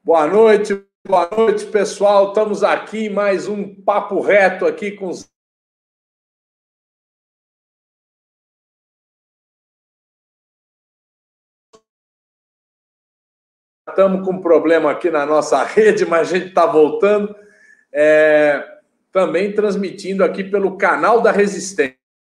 Boa noite, pessoal. Estamos aqui em mais um papo reto aqui com os... Estamos com um problema aqui na nossa rede, mas a gente está voltando. Também transmitindo aqui pelo canal da Resistência.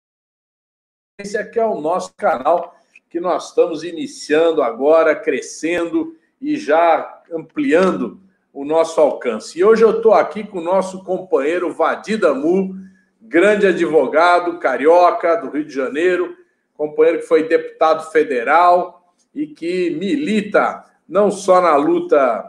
Esse aqui é o nosso canal que nós estamos iniciando agora, crescendo e já ampliando o nosso alcance. E hoje eu estou aqui com o nosso companheiro Vadi Damu, grande advogado, carioca do Rio de Janeiro, companheiro que foi deputado federal e que milita não só na luta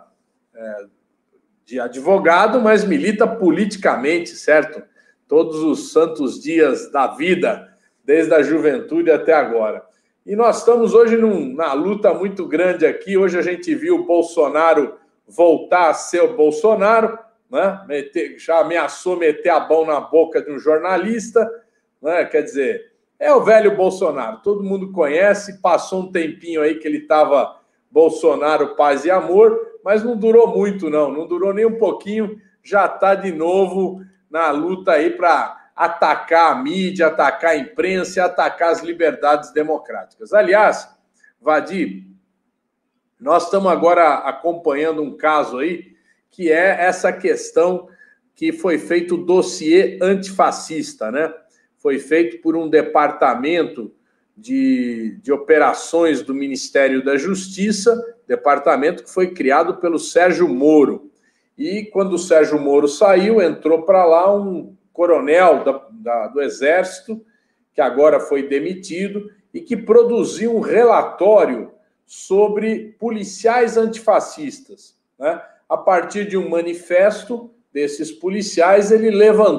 de advogado, mas milita politicamente, certo? Todos os santos dias da vida, desde a juventude até agora. E nós estamos hoje na luta muito grande aqui. Hoje a gente viu o Bolsonaro voltar a ser o Bolsonaro, né? Já ameaçou meter a mão na boca de um jornalista, né? Quer dizer, é o velho Bolsonaro, todo mundo conhece, passou um tempinho aí que ele estava Bolsonaro, paz e amor, mas não durou muito não durou nem um pouquinho, já está de novo na luta aí para atacar a mídia, atacar a imprensa e atacar as liberdades democráticas. Aliás, Vadi, nós estamos agora acompanhando um caso aí, que é essa questão que foi feito o dossiê antifascista, né? Foi feito por um departamento de operações do Ministério da Justiça, departamento que foi criado pelo Sérgio Moro. E quando o Sérgio Moro saiu, entrou para lá um coronel do Exército, que agora foi demitido, e que produziu um relatório sobre policiais antifascistas, né? A partir de um manifesto desses policiais, ele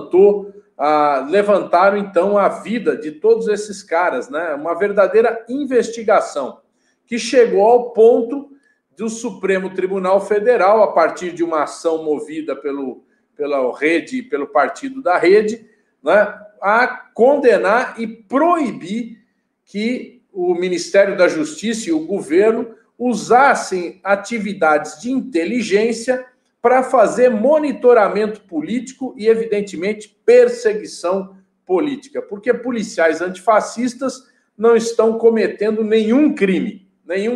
levantaram, então, a vida de todos esses caras, né? Uma verdadeira investigação, que chegou ao ponto do Supremo Tribunal Federal, a partir de uma ação movida pela Rede, pelo partido da Rede, né, a condenar e proibir que o Ministério da Justiça e o governo usassem atividades de inteligência para fazer monitoramento político e, evidentemente, perseguição política, porque policiais antifascistas não estão cometendo nenhum crime.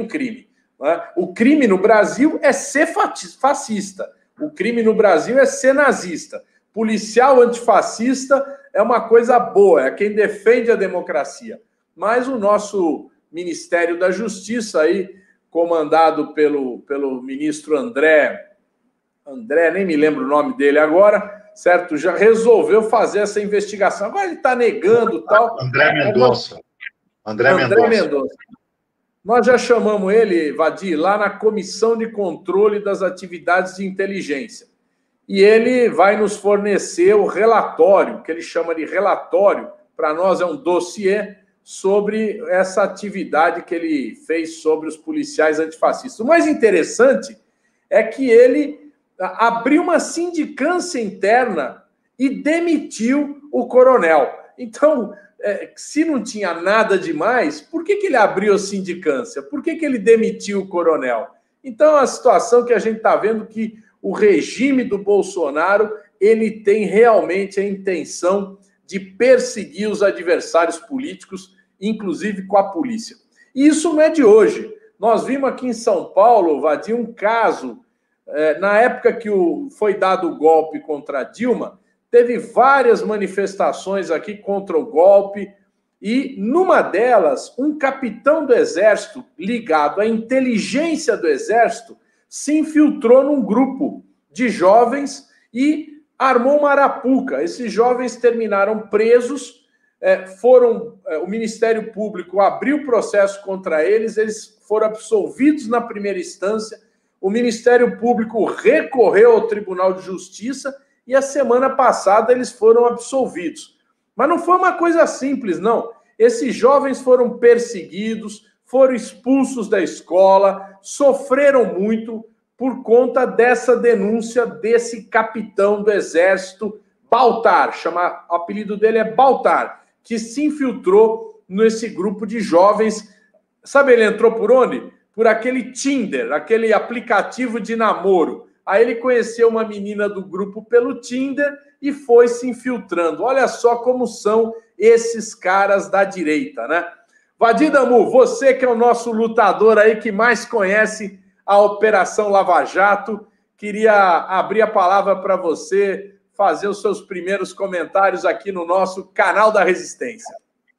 Né? O crime no Brasil é ser fascista. O crime no Brasil é ser nazista. Policial antifascista é uma coisa boa, é quem defende a democracia. Mas o nosso Ministério da Justiça, aí, comandado pelo ministro André, nem me lembro o nome dele agora, certo? Já resolveu fazer essa investigação. Agora ele está negando tal. André Mendonça. André Mendonça. Nós já chamamos ele, Vadi, lá na Comissão de Controle das Atividades de Inteligência. E ele vai nos fornecer o relatório, que ele chama de relatório, para nós é um dossiê sobre essa atividade que ele fez sobre os policiais antifascistas. O mais interessante é que ele abriu uma sindicância interna e demitiu o coronel. Então, se não tinha nada demais, por que ele abriu a sindicância? Por que ele demitiu o coronel? Então, a situação que a gente está vendo que o regime do Bolsonaro, ele tem realmente a intenção de perseguir os adversários políticos, inclusive com a polícia. E isso não é de hoje. Nós vimos aqui em São Paulo, Vadi, um caso, na época que foi dado o golpe contra a Dilma, teve várias manifestações aqui contra o golpe, e numa delas, um capitão do Exército, ligado à inteligência do Exército, se infiltrou num grupo de jovens e armou uma arapuca. Esses jovens terminaram presos, o Ministério Público abriu processo contra eles, eles foram absolvidos na primeira instância, o Ministério Público recorreu ao Tribunal de Justiça e a semana passada eles foram absolvidos. Mas não foi uma coisa simples, não. Esses jovens foram perseguidos, foram expulsos da escola, sofreram muito por conta dessa denúncia desse capitão do Exército, Baltar, o apelido dele é Baltar, que se infiltrou nesse grupo de jovens. Sabe, ele entrou por onde? por aquele Tinder, aquele aplicativo de namoro. Aí ele conheceu uma menina do grupo pelo Tinder e foi se infiltrando. Olha só como são esses caras da direita, né? Vadir Damu, você que é o nosso lutador aí que mais conhece a Operação Lava Jato, queria abrir a palavra para você fazer os seus primeiros comentários aqui no nosso canal da Resistência.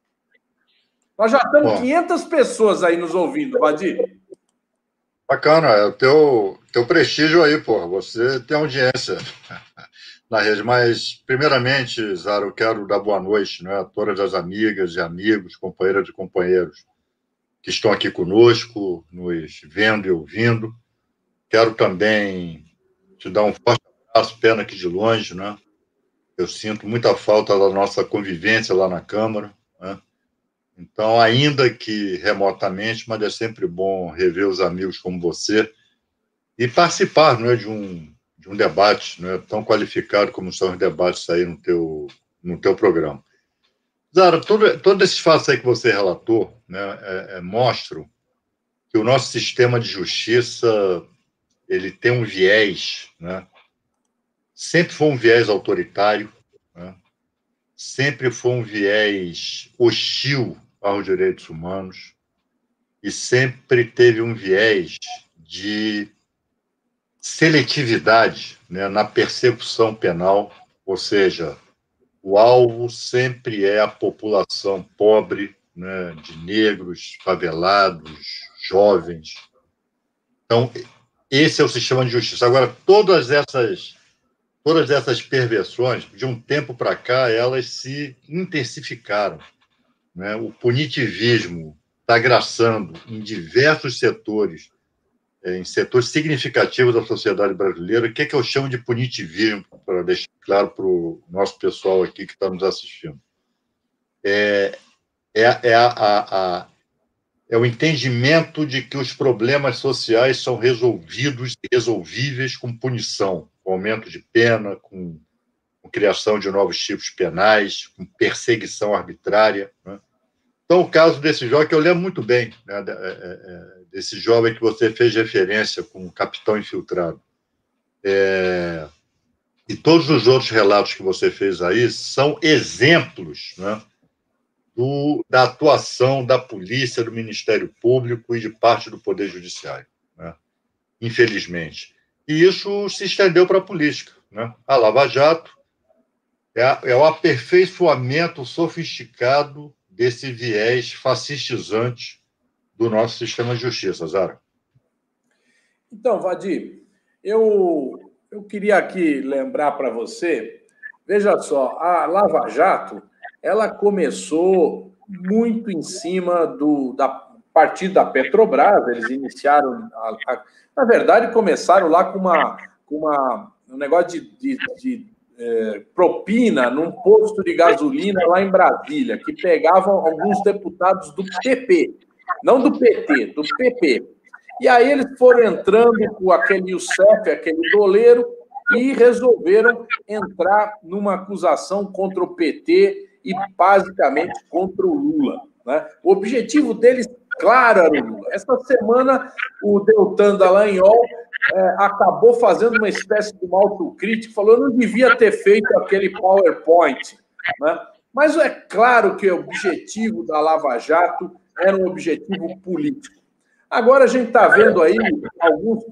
Nós já estamos 500 pessoas aí nos ouvindo, Vadir. Bacana, é o teu prestígio aí, pô. Você tem audiência na rede. Mas, primeiramente, Zara, eu quero dar boa noite, né, a todas as amigas e amigos, companheiras e companheiros que estão aqui conosco, nos vendo e ouvindo. Quero também te dar um forte abraço, pena que de longe, né? Eu sinto muita falta da nossa convivência lá na Câmara, né? Então, ainda que remotamente, mas é sempre bom rever os amigos como você e participar, não é, de um debate, não é, tão qualificado como são os debates aí no teu programa. Zara, todos esses fatos aí que você relatou, né, mostram que o nosso sistema de justiça ele tem um viés, né, sempre foi um viés autoritário, né, sempre foi um viés hostil aos direitos humanos e sempre teve um viés de seletividade, né, na persecução penal, ou seja, o alvo sempre é a população pobre, né, de negros, favelados, jovens. Então, esse é o sistema de justiça. Agora, todas essas perversões, de um tempo para cá, elas se intensificaram, né? O punitivismo está graçando em diversos setores, em setores significativos da sociedade brasileira. O que é que eu chamo de punitivismo, para deixar claro para o nosso pessoal aqui que está nos assistindo? É o entendimento de que os problemas sociais são resolvidos e resolvíveis com punição, com aumento de pena, com criação de novos tipos penais, com perseguição arbitrária, né? Então, o caso desse jovem, que eu lembro muito bem, né, desse jovem que você fez referência com o capitão infiltrado. E todos os outros relatos que você fez aí são exemplos, né, da atuação da polícia, do Ministério Público e de parte do Poder Judiciário, né, infelizmente. E isso se estendeu para a política, né? A Lava Jato é o aperfeiçoamento sofisticado desse viés fascistizante do nosso sistema de justiça, Zara. Então, Vadir, eu queria aqui lembrar para você, veja só, a Lava Jato, ela começou muito em cima da partir da Petrobras, eles iniciaram, na verdade, começaram lá com um negócio de propina num posto de gasolina lá em Brasília, que pegavam alguns deputados do PP, não do PT, do PP. E aí eles foram entrando com aquele Youssef, aquele doleiro, e resolveram entrar numa acusação contra o PT e basicamente contra o Lula, né? O objetivo deles, claro, era o Lula. Essa semana, o Deltan Dallagnol acabou fazendo uma espécie de uma autocrítica, falou: eu não devia ter feito aquele PowerPoint, né? Mas é claro que o objetivo da Lava Jato era um objetivo político. Agora a gente está vendo aí alguns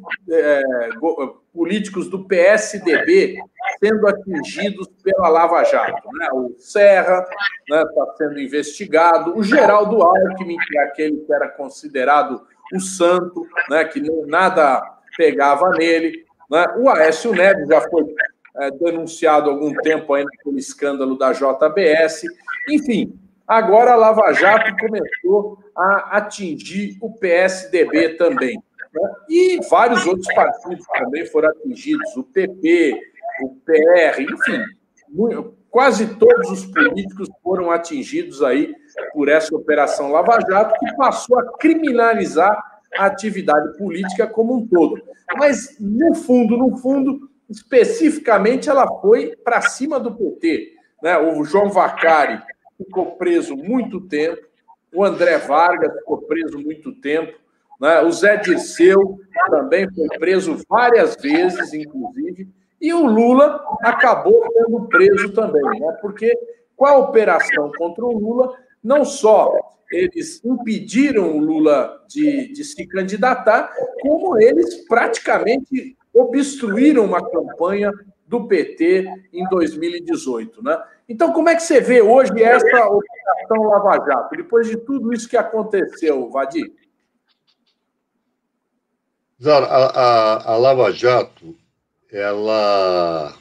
políticos do PSDB sendo atingidos pela Lava Jato, né? O Serra está sendo investigado, o Geraldo Alckmin, que é aquele que era considerado o santo, né? Que nada pegava nele, né? O Aécio Neves já foi denunciado há algum tempo aí naquele escândalo da JBS. Enfim, agora a Lava Jato começou a atingir o PSDB também, né? E vários outros partidos também foram atingidos, o PP, o PR, enfim, quase todos os políticos foram atingidos aí por essa Operação Lava Jato, que passou a criminalizar a atividade política como um todo. Mas, no fundo, especificamente, ela foi para cima do PT, né? O João Vacari ficou preso muito tempo, o André Vargas ficou preso muito tempo, né? O Zé Dirceu também foi preso várias vezes, inclusive, e o Lula acabou sendo preso também, né? Porque com a operação contra o Lula, não só eles impediram o Lula de se candidatar, como eles praticamente obstruíram uma campanha do PT em 2018, né? Então, como é que você vê hoje essa operação Lava Jato, depois de tudo isso que aconteceu, Vadir? Zara, a Lava Jato, ela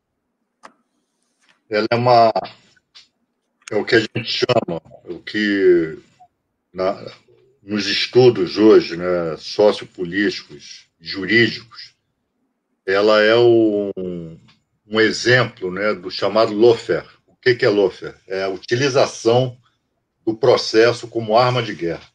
é o que a gente chama, o que nos estudos hoje, né, sociopolíticos, jurídicos, ela é um exemplo, né, do chamado lawfare. O que é lawfare? É a utilização do processo como arma de guerra.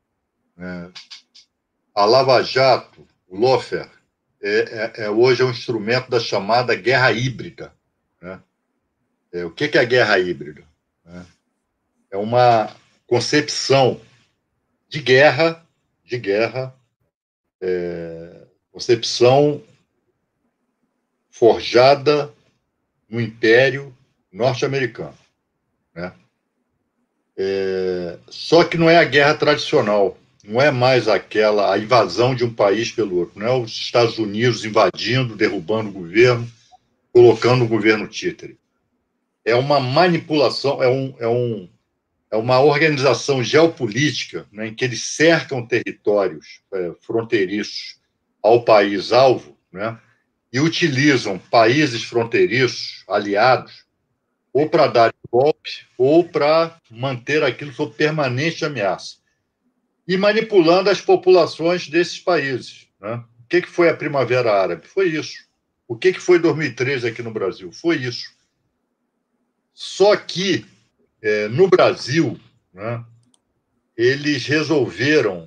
A Lava Jato, o lawfare, hoje é um instrumento da chamada guerra híbrida. Né? O que é a guerra híbrida? É uma concepção de guerra, concepção forjada no Império Norte-Americano. Né? Só que não é a guerra tradicional, não é mais a invasão de um país pelo outro, não é os Estados Unidos invadindo, derrubando o governo, colocando o governo títere. É uma manipulação, é uma organização geopolítica, né, em que eles cercam territórios fronteiriços ao país-alvo, né, e utilizam países fronteiriços, aliados, ou para dar golpe, ou para manter aquilo sob permanente ameaça. E manipulando as populações desses países. Né? O que foi a Primavera Árabe? Foi isso. O que foi 2013 aqui no Brasil? Foi isso. Só que, no Brasil, né, eles resolveram,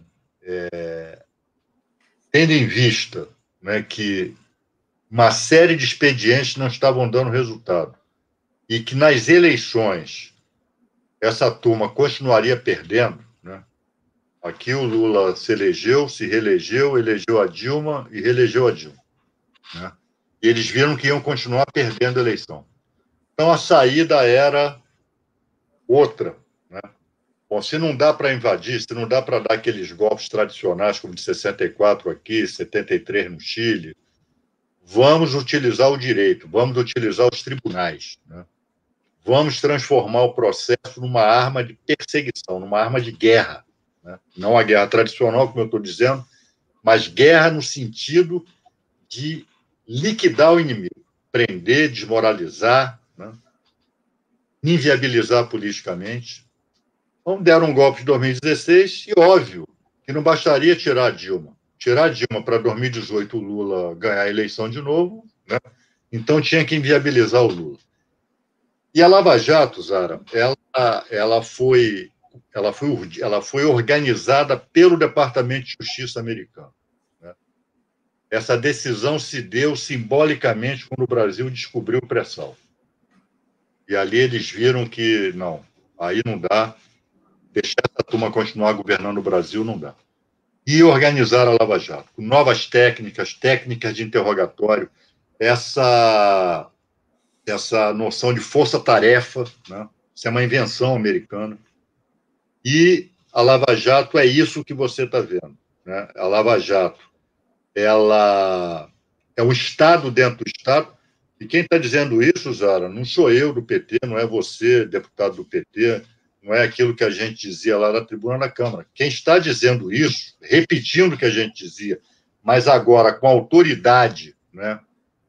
tendo em vista, né, que uma série de expedientes não estavam dando resultado e que nas eleições essa turma continuaria perdendo, né? Aqui o Lula se elegeu, se reelegeu, elegeu a Dilma e reelegeu a Dilma. Né? E eles viram que iam continuar perdendo a eleição. Então a saída era outra. Né? Bom, se não dá para invadir, se não dá para dar aqueles golpes tradicionais, como de 64 aqui, 73 no Chile, vamos utilizar o direito, vamos utilizar os tribunais. Né? Vamos transformar o processo numa arma de perseguição, numa arma de guerra. Né? Não a guerra tradicional, como eu estou dizendo, mas guerra no sentido de liquidar o inimigo, prender, desmoralizar, né? Inviabilizar politicamente. Então, deram um golpe em 2016 e, óbvio, que não bastaria tirar a Dilma. Tirar a Dilma para 2018 o Lula ganhar a eleição de novo, né? Então tinha que inviabilizar o Lula. E a Lava Jato, Zara, ela foi organizada pelo Departamento de Justiça americano. Né? Essa decisão se deu simbolicamente quando o Brasil descobriu o pré-sal. E ali eles viram que, não, aí não dá, deixar essa turma continuar governando o Brasil não dá. E organizar a Lava Jato, com novas técnicas de interrogatório, essa noção de força-tarefa, né? Isso é uma invenção americana. E a Lava Jato é isso que você está vendo. Né? A Lava Jato, ela é um Estado dentro do Estado. E quem está dizendo isso, Zara, não sou eu do PT, não é você, deputado do PT, não é aquilo que a gente dizia lá na tribuna da Câmara. Quem está dizendo isso, repetindo o que a gente dizia, mas agora com a autoridade, né,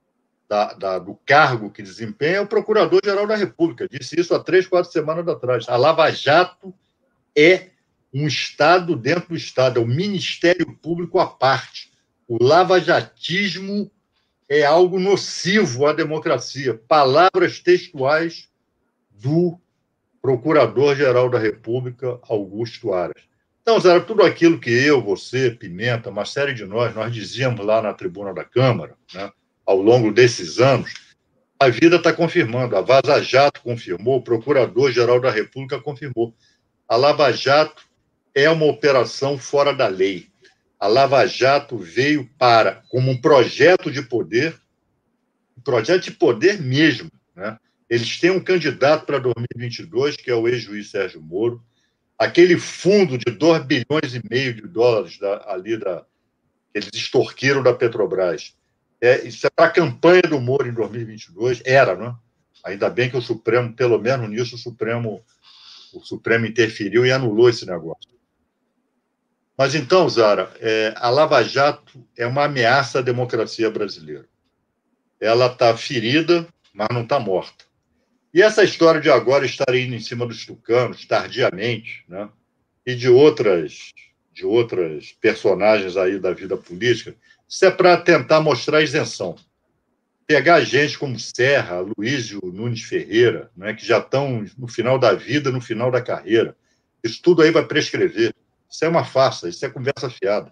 do cargo que desempenha, é o Procurador-Geral da República. Disse isso há 3, 4 semanas atrás. A Lava Jato é um Estado dentro do Estado, é o Ministério Público à parte. O lavajatismo é algo nocivo à democracia. Palavras textuais do Procurador-Geral da República, Augusto Aras. Então, Zara, tudo aquilo que eu, você, Pimenta, uma série de nós dizíamos lá na tribuna da Câmara, né, ao longo desses anos, a vida está confirmando. A Vaza Jato confirmou, o Procurador-Geral da República confirmou. A Lava Jato é uma operação fora da lei. A Lava Jato veio como um projeto de poder mesmo, né? Eles têm um candidato para 2022, que é o ex-juiz Sérgio Moro. Aquele fundo de 2,5 bilhões de dólares que eles extorquiram da Petrobras. Isso é para a campanha do Moro em 2022. Era, né? Ainda bem que o Supremo, pelo menos nisso, o Supremo interferiu e anulou esse negócio. Mas então, Zara, a Lava Jato é uma ameaça à democracia brasileira. Ela está ferida, mas não está morta. E essa história de agora estar indo em cima dos tucanos, tardiamente, né? E de outras personagens aí da vida política, isso é para tentar mostrar a isenção. Pegar gente como Serra, Luísio Nunes Ferreira, né, que já estão no final da vida, no final da carreira. Isso tudo aí vai prescrever. Isso é uma farsa, isso é conversa fiada.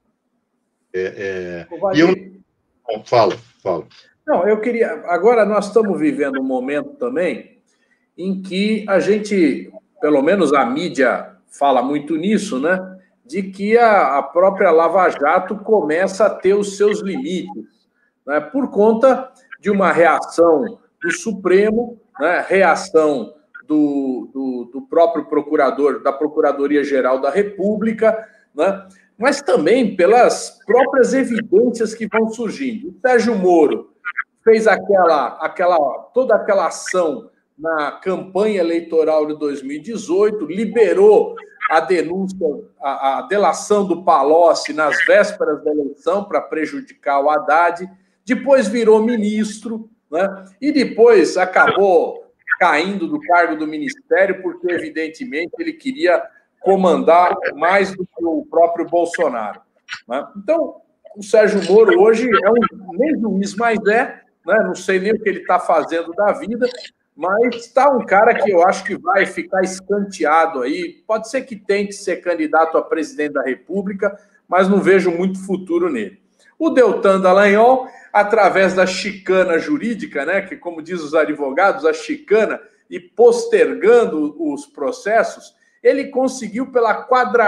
E eu... Fala. Não, eu queria... Agora nós estamos vivendo um momento também em que a gente, pelo menos a mídia fala muito nisso, né? De que a própria Lava Jato começa a ter os seus limites, né? Por conta de uma reação do Supremo, né? Reação do próprio procurador, da Procuradoria-Geral da República, né? Mas também pelas próprias evidências que vão surgindo. O Sérgio Moro fez toda aquela ação na campanha eleitoral de 2018, liberou a denúncia, a delação do Palocci nas vésperas da eleição para prejudicar o Haddad, depois virou ministro, né? E depois acabou caindo do cargo do ministério porque, evidentemente, ele queria comandar mais do que o próprio Bolsonaro, né? Então, o Sérgio Moro hoje nem juiz mais né? Não sei nem o que ele está fazendo da vida, mas está um cara que eu acho que vai ficar escanteado aí. Pode ser que tente ser candidato a presidente da República, mas não vejo muito futuro nele. O Deltan Dallagnol, através da chicana jurídica, né, que, como diz os advogados, a chicana, e postergando os processos, ele conseguiu pela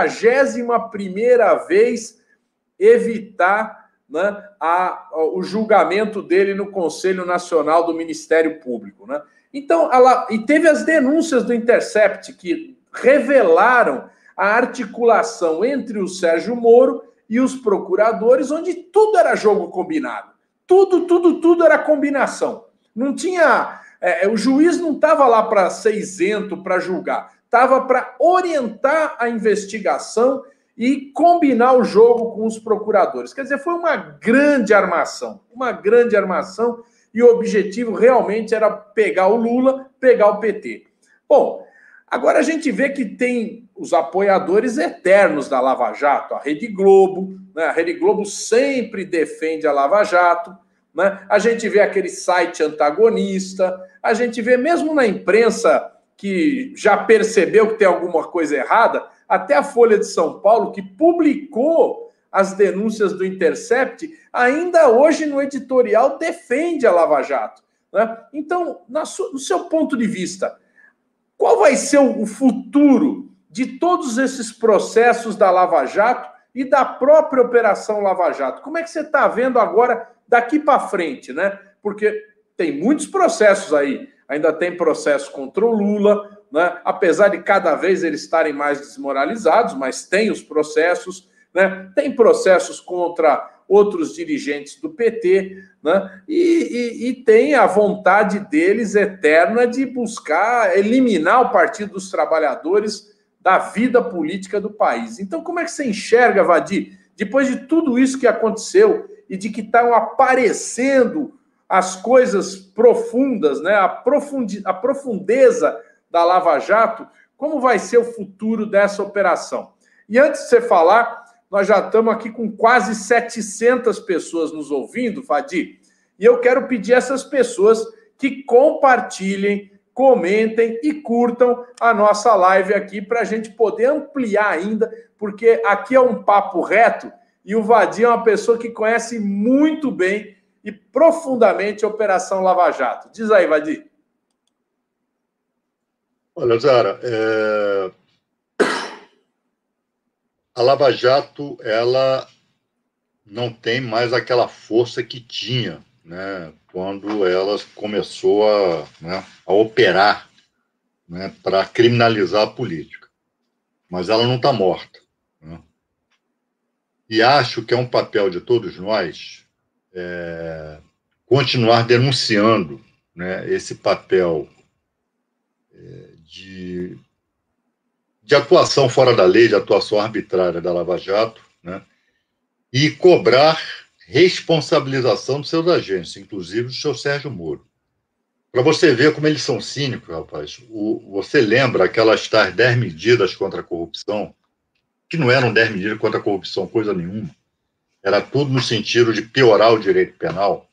41ª vez evitar, né, o julgamento dele no Conselho Nacional do Ministério Público, né? Então, e teve as denúncias do Intercept que revelaram a articulação entre o Sérgio Moro e os procuradores, onde tudo era jogo combinado. Tudo era combinação. Não tinha... o juiz não estava lá para ser isento, para julgar. Estava para orientar a investigação e combinar o jogo com os procuradores. Quer dizer, foi uma grande armação, e o objetivo realmente era pegar o Lula, pegar o PT. Bom, agora a gente vê que tem os apoiadores eternos da Lava Jato, a Rede Globo, né? A Rede Globo sempre defende a Lava Jato, né? A gente vê aquele site antagonista, a gente vê mesmo na imprensa que já percebeu que tem alguma coisa errada, até a Folha de São Paulo, que publicou as denúncias do Intercept, ainda hoje no editorial defende a Lava Jato, né? Então, no seu ponto de vista, qual vai ser o futuro de todos esses processos da Lava Jato e da própria Operação Lava Jato? Como é que você está vendo agora, daqui para frente, né? Porque tem muitos processos aí, ainda tem processo contra o Lula, né? Apesar de cada vez eles estarem mais desmoralizados, mas tem os processos, né? Tem processos contra outros dirigentes do PT, né? E tem a vontade deles eterna de buscar eliminar o Partido dos Trabalhadores da vida política do país. Então, como é que você enxerga, Vadi, depois de tudo isso que aconteceu e de que estão aparecendo as coisas profundas, né? A profundeza da Lava Jato, como vai ser o futuro dessa operação? E antes de você falar, nós já estamos aqui com quase 700 pessoas nos ouvindo, Vadi, e eu quero pedir a essas pessoas que compartilhem, comentem e curtam a nossa live aqui para a gente poder ampliar ainda, porque aqui é um papo reto e o Vadi é uma pessoa que conhece muito bem e profundamente a Operação Lava Jato. Diz aí, Vadi. Olha, Zara, a Lava Jato, ela não tem mais aquela força que tinha, né, quando ela começou a operar, né, para criminalizar a política. Mas ela não está morta, né? E acho que é um papel de todos nós continuar denunciando, né, esse papel de atuação fora da lei, de atuação arbitrária da Lava Jato, né, e cobrar responsabilização dos seus agentes, inclusive do seu Sérgio Moro. Para você ver como eles são cínicos, rapaz. Você lembra aquelas tais 10 medidas contra a corrupção, que não eram 10 medidas contra a corrupção, coisa nenhuma. Era tudo no sentido de piorar o direito penal,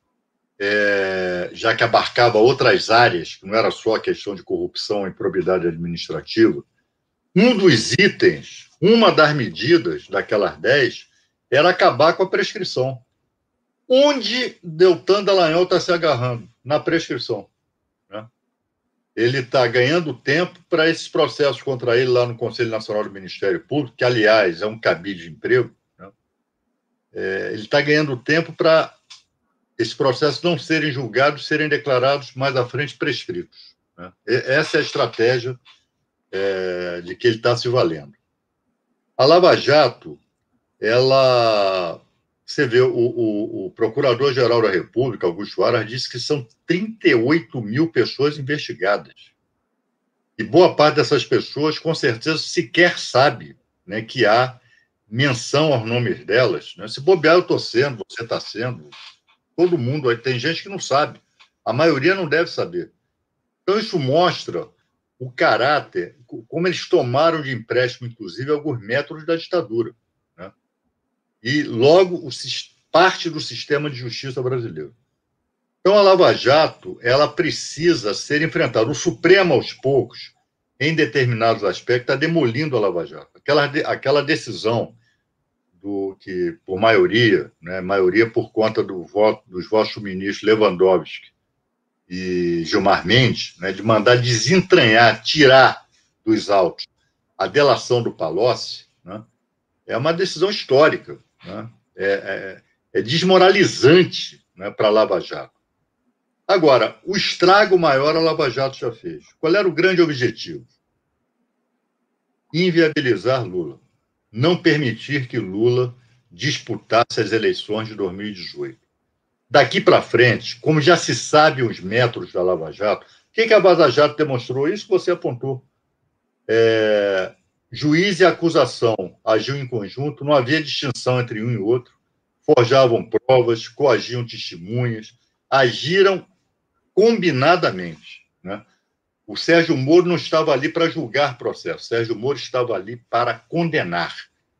já que abarcava outras áreas, que não era só a questão de corrupção e improbidade administrativa. Um dos itens, uma das medidas daquelas 10, era acabar com a prescrição. Onde Deltan Dallagnol está se agarrando? Na prescrição, né? Ele está ganhando tempo para esses processos contra ele lá no Conselho Nacional do Ministério Público, que, aliás, é um cabide de emprego, né? Ele está ganhando tempo para esses processos não serem julgados, serem declarados mais à frente prescritos, né? Essa é a estratégia de que ele está se valendo. A Lava Jato, você vê, o Procurador-Geral da República, Augusto Aras, disse que são 38 mil pessoas investigadas. E boa parte dessas pessoas, com certeza, sequer sabe, né, que há menção aos nomes delas, né? Se bobear, eu estou sendo, você está sendo, todo mundo. Tem gente que não sabe. A maioria não deve saber. Então, isso mostra o caráter, como eles tomaram de empréstimo, inclusive, alguns métodos da ditadura, né? E logo parte do sistema de justiça brasileiro. Então, a Lava Jato, ela precisa ser enfrentada. O Supremo, aos poucos, em determinados aspectos, está demolindo a Lava Jato. Aquela decisão que, por maioria, né, maioria por conta dos votos do ministro Lewandowski e Gilmar Mendes, né, de mandar desentranhar, tirar dos autos a delação do Palocci, né, é uma decisão histórica, né? É desmoralizante, né, para a Lava Jato. Agora, o estrago maior a Lava Jato já fez. Qual era o grande objetivo? Inviabilizar Lula. Não permitir que Lula disputasse as eleições de 2018. Daqui para frente, como já se sabe os métodos da Lava Jato, o que a Vaza Jato demonstrou? Isso que você apontou. Juiz e acusação agiam em conjunto, não havia distinção entre um e outro, forjavam provas, coagiam testemunhas, agiram combinadamente, né? O Sérgio Moro não estava ali para julgar processo, o Sérgio Moro estava ali para condenar.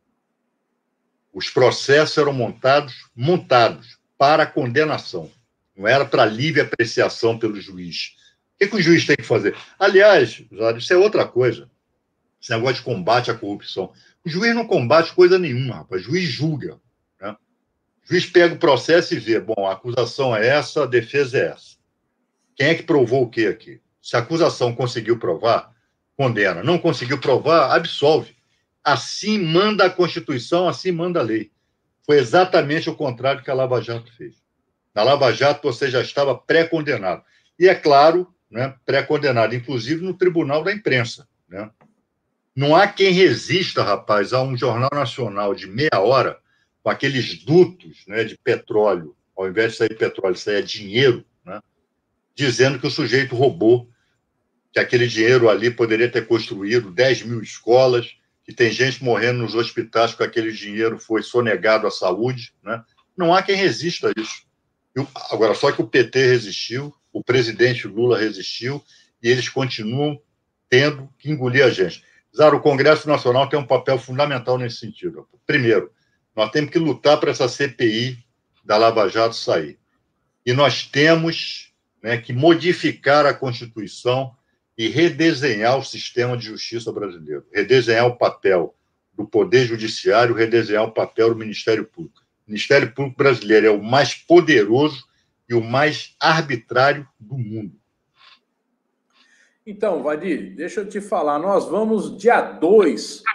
Os processos eram montados para condenação, não era para livre apreciação pelo juiz. O que o juiz tem que fazer? Aliás, isso é outra coisa, esse negócio de combate à corrupção. O juiz não combate coisa nenhuma, rapaz. O juiz julga, né? O juiz pega o processo e vê, bom, a acusação é essa, a defesa é essa. Quem é que provou o quê aqui? Se a acusação conseguiu provar, condena. Não conseguiu provar, absolve. Assim manda a Constituição, assim manda a lei. Foi exatamente o contrário que a Lava Jato fez. Na Lava Jato, você já estava pré-condenado. E, é claro, né, pré-condenado, inclusive no Tribunal da Imprensa, né? Não há quem resista, rapaz, a um jornal nacional de meia hora com aqueles dutos, né, de petróleo, ao invés de sair petróleo, sair dinheiro, né, dizendo que o sujeito roubou, que aquele dinheiro ali poderia ter construído 10 mil escolas, que tem gente morrendo nos hospitais com aquele dinheiro foi sonegado à saúde, né? Não há quem resista a isso. Agora, só que o PT resistiu, o presidente Lula resistiu, e eles continuam tendo que engolir a gente. Zara, o Congresso Nacional tem um papel fundamental nesse sentido. Primeiro, nós temos que lutar para essa CPI da Lava Jato sair. E nós temos, né, que modificar a Constituição e redesenhar o sistema de justiça brasileiro. Redesenhar o papel do Poder Judiciário, redesenhar o papel do Ministério Público. O Ministério Público brasileiro é o mais poderoso e o mais arbitrário do mundo. Então, Vadir, deixa eu te falar, nós vamos dia 2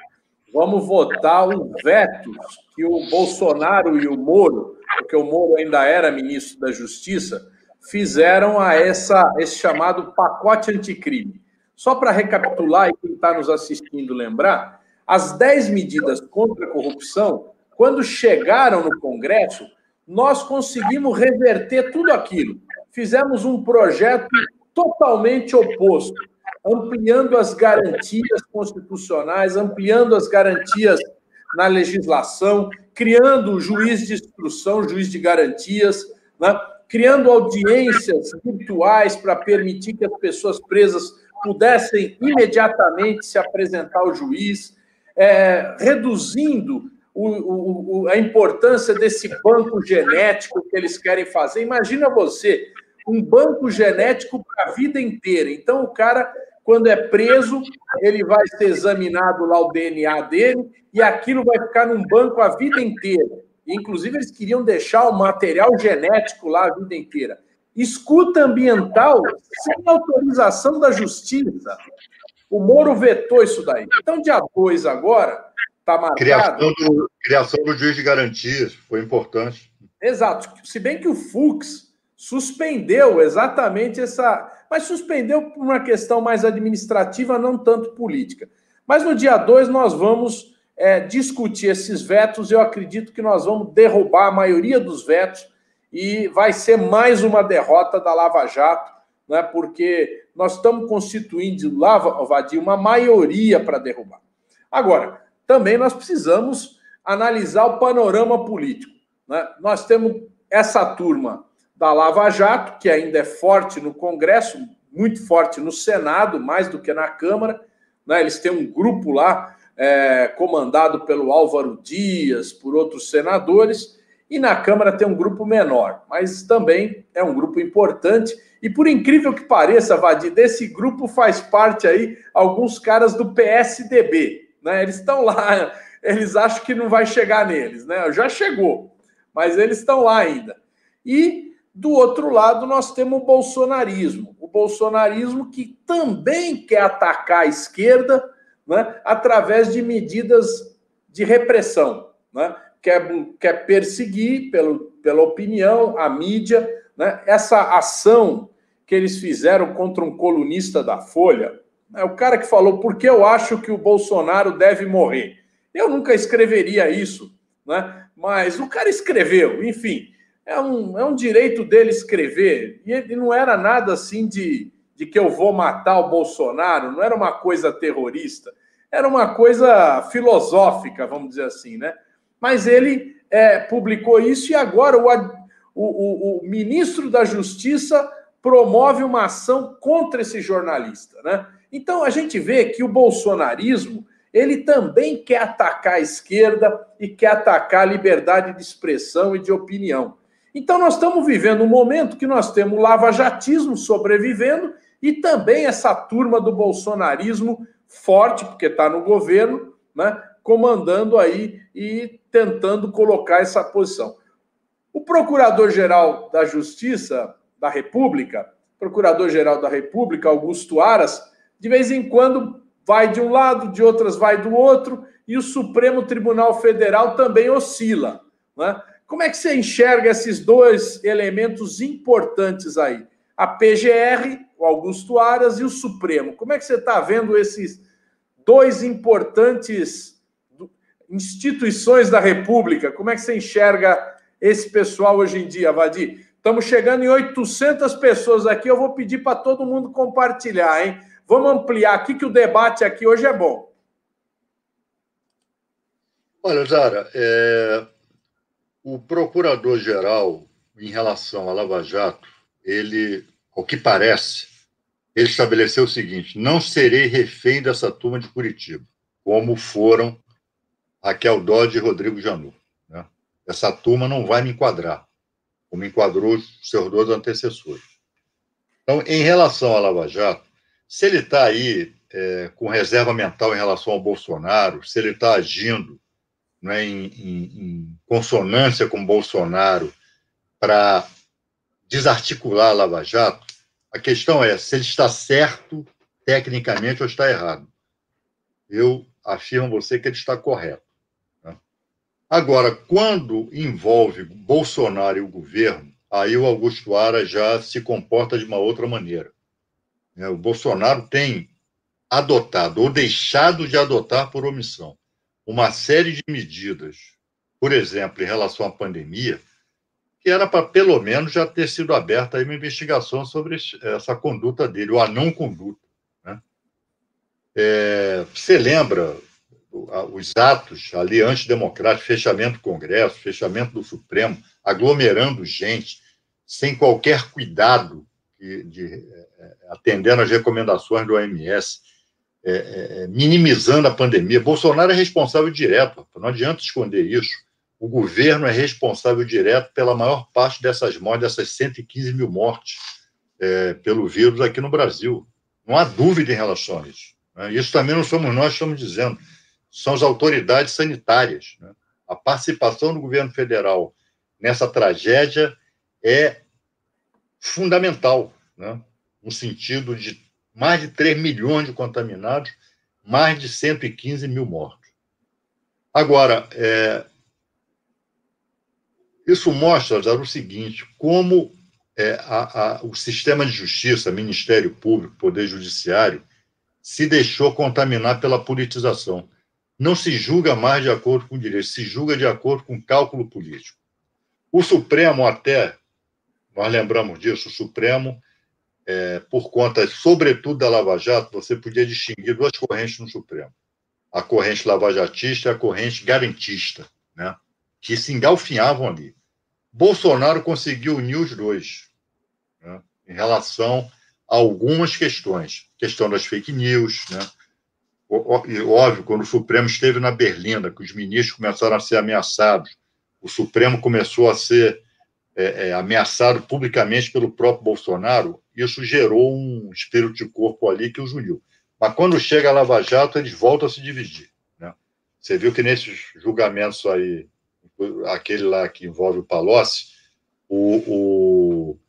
vamos votar os vetos que o Bolsonaro e o Moro, porque o Moro ainda era ministro da Justiça, fizeram a esse chamado pacote anticrime. Só para recapitular e quem está nos assistindo lembrar, as 10 medidas contra a corrupção, quando chegaram no Congresso, nós conseguimos reverter tudo aquilo. Fizemos um projeto totalmente oposto, ampliando as garantias constitucionais, ampliando as garantias na legislação, criando o juiz de instrução, juiz de garantias, né? Criando audiências virtuais para permitir que as pessoas presas pudessem imediatamente se apresentar ao juiz, reduzindo a importância desse banco genético que eles querem fazer. Imagina você, um banco genético para a vida inteira. Então, o cara, quando é preso, ele vai ser examinado lá o DNA dele e aquilo vai ficar num banco a vida inteira. Inclusive, eles queriam deixar o material genético lá a vida inteira. Escuta ambiental sem autorização da justiça. O Moro vetou isso daí. Então, dia 2 agora, está marcado... Criação do juiz de garantias, foi importante. Exato. Se bem que o Fux suspendeu exatamente essa... Mas suspendeu por uma questão mais administrativa, não tanto política. Mas no dia 2 nós vamos discutir esses vetos. Eu acredito que nós vamos derrubar a maioria dos vetos e vai ser mais uma derrota da Lava Jato, né? Porque nós estamos constituindo, Vadir, uma maioria para derrubar. Agora, também nós precisamos analisar o panorama político, né? Nós temos essa turma da Lava Jato, que ainda é forte no Congresso, muito forte no Senado, mais do que na Câmara, né? Eles têm um grupo lá comandado pelo Álvaro Dias, por outros senadores, e na Câmara tem um grupo menor, mas também é um grupo importante. E por incrível que pareça, Vadir, desse grupo faz parte aí alguns caras do PSDB, né? Eles estão lá, eles acham que não vai chegar neles, né? Já chegou, mas eles estão lá ainda. E do outro lado nós temos o bolsonarismo que também quer atacar a esquerda, né, através de medidas de repressão, né? Quer perseguir pela opinião, a mídia, né? Essa ação que eles fizeram contra um colunista da Folha, né? O cara que falou, por que eu acho que o Bolsonaro deve morrer? Eu nunca escreveria isso, né? Mas o cara escreveu, enfim, é um direito dele escrever, e ele não era nada assim de que eu vou matar o Bolsonaro, não era uma coisa terrorista, era uma coisa filosófica, vamos dizer assim, né? Mas ele publicou isso e agora o ministro da Justiça promove uma ação contra esse jornalista, né? Então a gente vê que o bolsonarismo ele também quer atacar a esquerda e quer atacar a liberdade de expressão e de opinião. Então nós estamos vivendo um momento que nós temos o lavajatismo sobrevivendo e também essa turma do bolsonarismo forte, porque está no governo, né, comandando aí e tentando colocar essa posição. O Procurador-Geral da Justiça da República, Procurador-Geral da República, Augusto Aras, de vez em quando vai de um lado, de outras vai do outro, e o Supremo Tribunal Federal também oscila, né? Como é que você enxerga esses dois elementos importantes aí? A PGR, o Augusto Aras, e o Supremo. Como é que você está vendo esses dois importantes instituições da República? Como é que você enxerga esse pessoal hoje em dia, Vadir? Estamos chegando em 800 pessoas aqui, eu vou pedir para todo mundo compartilhar, hein? Vamos ampliar aqui, que o debate aqui hoje é bom. Olha, Zara, o procurador-geral, em relação à Lava Jato, ele, ao que parece, ele estabeleceu o seguinte: não serei refém dessa turma de Curitiba, como foram Raquel Dodge e Rodrigo Janot, né? Essa turma não vai me enquadrar, como enquadrou os seus dois antecessores. Então, em relação à Lava Jato, se ele está aí com reserva mental em relação ao Bolsonaro, se ele está agindo, né, em consonância com Bolsonaro para desarticular a Lava Jato, a questão é se ele está certo tecnicamente ou está errado. Eu afirma você que ele está correto. Né? Agora, quando envolve Bolsonaro e o governo, aí o Augusto Aras já se comporta de uma outra maneira. Né? O Bolsonaro tem adotado ou deixado de adotar por omissão uma série de medidas, por exemplo, em relação à pandemia, que era para, pelo menos, já ter sido aberta aí uma investigação sobre essa conduta dele, ou a não conduta. Né? Você lembra os atos ali antidemocráticos, fechamento do Congresso, fechamento do Supremo, aglomerando gente, sem qualquer cuidado, atendendo às recomendações do OMS, minimizando a pandemia. Bolsonaro é responsável direto, não adianta esconder isso. O governo é responsável direto pela maior parte dessas mortes, dessas 115 mil mortes pelo vírus aqui no Brasil. Não há dúvida em relação a isso. Né? Isso também não somos nós que estamos dizendo, são as autoridades sanitárias. Né? A participação do governo federal nessa tragédia é fundamental, né? No sentido de mais de 3 milhões de contaminados, mais de 115 mil mortos. Agora, isso mostra, Zaro, o seguinte, como o sistema de justiça, Ministério Público, Poder Judiciário, se deixou contaminar pela politização. Não se julga mais de acordo com o direito, se julga de acordo com cálculo político. O Supremo até, nós lembramos disso, o Supremo, por conta, sobretudo, da Lava Jato, você podia distinguir duas correntes no Supremo. A corrente lavajatista e a corrente garantista, né? Que se engalfinhavam ali. Bolsonaro conseguiu unir os dois, né? Em relação a algumas questões. Questão das fake news, né? Óbvio, quando o Supremo esteve na Berlinda, que os ministros começaram a ser ameaçados, o Supremo começou a ser ameaçado publicamente pelo próprio Bolsonaro, isso gerou um espírito de corpo ali que os uniu. Mas quando chega a Lava Jato, eles voltam a se dividir. Né? Você viu que nesses julgamentos aí, aquele lá que envolve o Palocci, o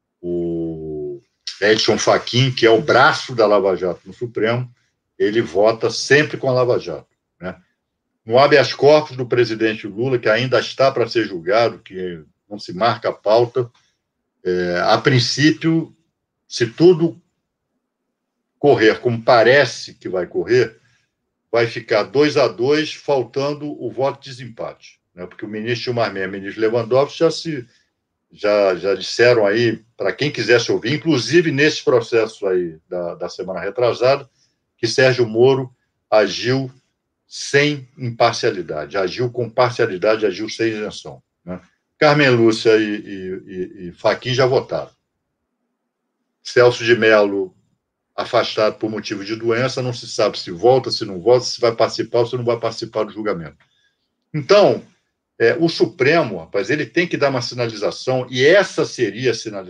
Edson Fachin, que é o braço da Lava Jato no Supremo, ele vota sempre com a Lava Jato. Né? No habeas corpus do presidente Lula, que ainda está para ser julgado, que não se marca a pauta, a princípio, se tudo correr como parece que vai correr, vai ficar 2-2, faltando o voto de desempate. Né? Porque o ministro Gilmar Mendes e o ministro Lewandowski já disseram aí, para quem quisesse ouvir, inclusive nesse processo aí da semana retrasada, que Sérgio Moro agiu sem imparcialidade, agiu com parcialidade, agiu sem isenção. Né? Carmen Lúcia e Fachin já votaram. Celso de Mello, afastado por motivo de doença, não se sabe se volta, se não volta, se vai participar ou se não vai participar do julgamento. Então, o Supremo, rapaz, ele tem que dar uma sinalização, e essa seria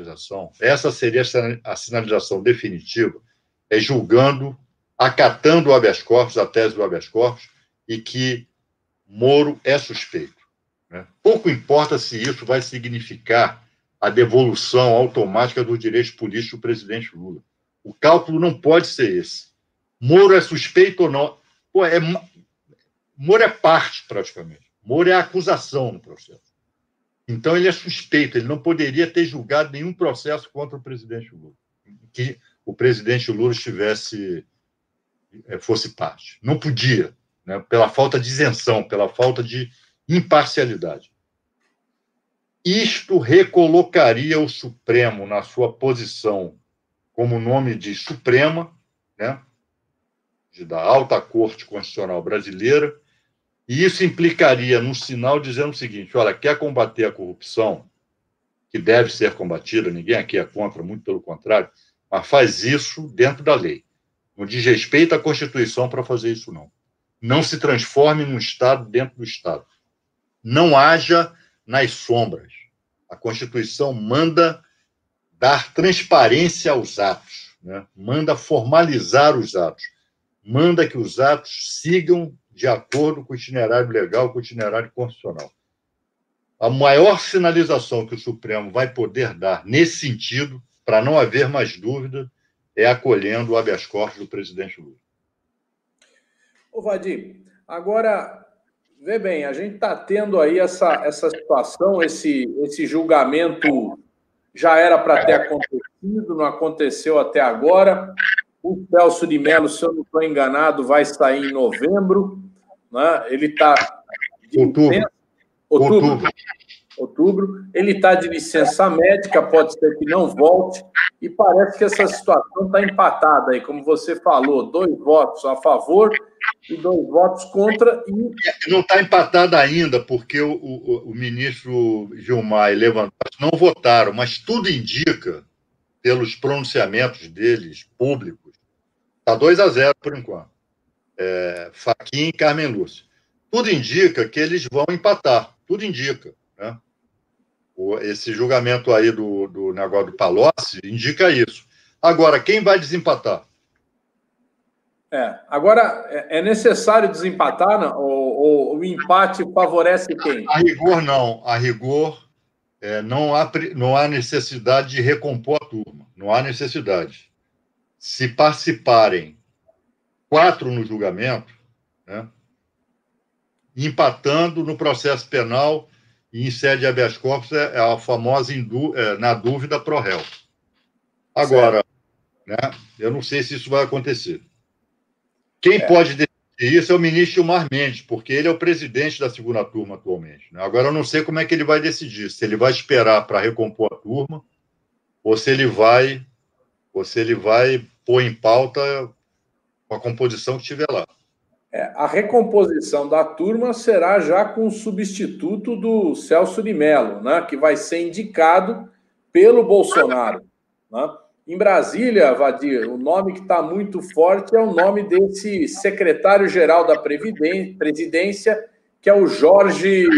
a sinalização definitiva, julgando, acatando o habeas corpus, a tese do habeas corpus, e que Moro é suspeito. Né? Pouco importa se isso vai significar a devolução automática dos direitos políticos do presidente Lula. O cálculo não pode ser esse. Moro é suspeito ou não? Moro é parte, praticamente. Moro é a acusação no processo. Então, ele é suspeito. Ele não poderia ter julgado nenhum processo contra o presidente Lula. Que o presidente Lula fosse parte. Não podia, né? Pela falta de isenção, pela falta de imparcialidade. Isto recolocaria o Supremo na sua posição como nome de Suprema, né? Da Alta Corte Constitucional Brasileira, e isso implicaria num sinal dizendo o seguinte: olha, quer combater a corrupção, que deve ser combatida, ninguém aqui é contra, muito pelo contrário, mas faz isso dentro da lei. Não diz respeito à Constituição para fazer isso, não. Não se transforme num Estado dentro do Estado. Não haja nas sombras. A Constituição manda dar transparência aos atos, né? Manda formalizar os atos, manda que os atos sigam de acordo com o itinerário legal, com o itinerário constitucional. A maior sinalização que o Supremo vai poder dar nesse sentido, para não haver mais dúvida, é acolhendo o habeas corpus do presidente Lula. Ô, Vadir, agora, vê bem, a gente está tendo aí essa situação, esse julgamento já era para ter acontecido, não aconteceu até agora. O Celso de Mello, se eu não estou enganado, vai sair em novembro, né? Ele está de licença... Outubro. Ele está de licença médica, pode ser que não volte, e parece que essa situação está empatada aí, como você falou, 2 votos a favor e 2 votos contra. E... Não está empatada ainda, porque o ministro Gilmar e Lewandowski não votaram, mas tudo indica, pelos pronunciamentos deles, públicos, está 2-0 por enquanto. Fachin e Carmen Lúcia. Tudo indica que eles vão empatar, tudo indica, né? Esse julgamento aí do negócio do Palocci indica isso. Agora, quem vai desempatar? Agora, é necessário desempatar, não? Ou o empate favorece quem? A rigor, não. A rigor, não há necessidade de recompor a turma. Não há necessidade. Se participarem 4 no julgamento, né, empatando no processo penal e em sede de habeas corpus, é a famosa na dúvida pro réu. Agora, né, eu não sei se isso vai acontecer. Quem pode decidir isso é o ministro Gilmar Mendes, porque ele é o presidente da segunda turma atualmente, né? Agora, eu não sei como é que ele vai decidir, se ele vai esperar para recompor a turma, ou se ele vai pôr em pauta com a composição que estiver lá. A recomposição da turma será já com o substituto do Celso de Mello, né, que vai ser indicado pelo Bolsonaro, né? Em Brasília, Vadir, o nome que está muito forte é o nome desse secretário-geral da Presidência, que é o Jorge...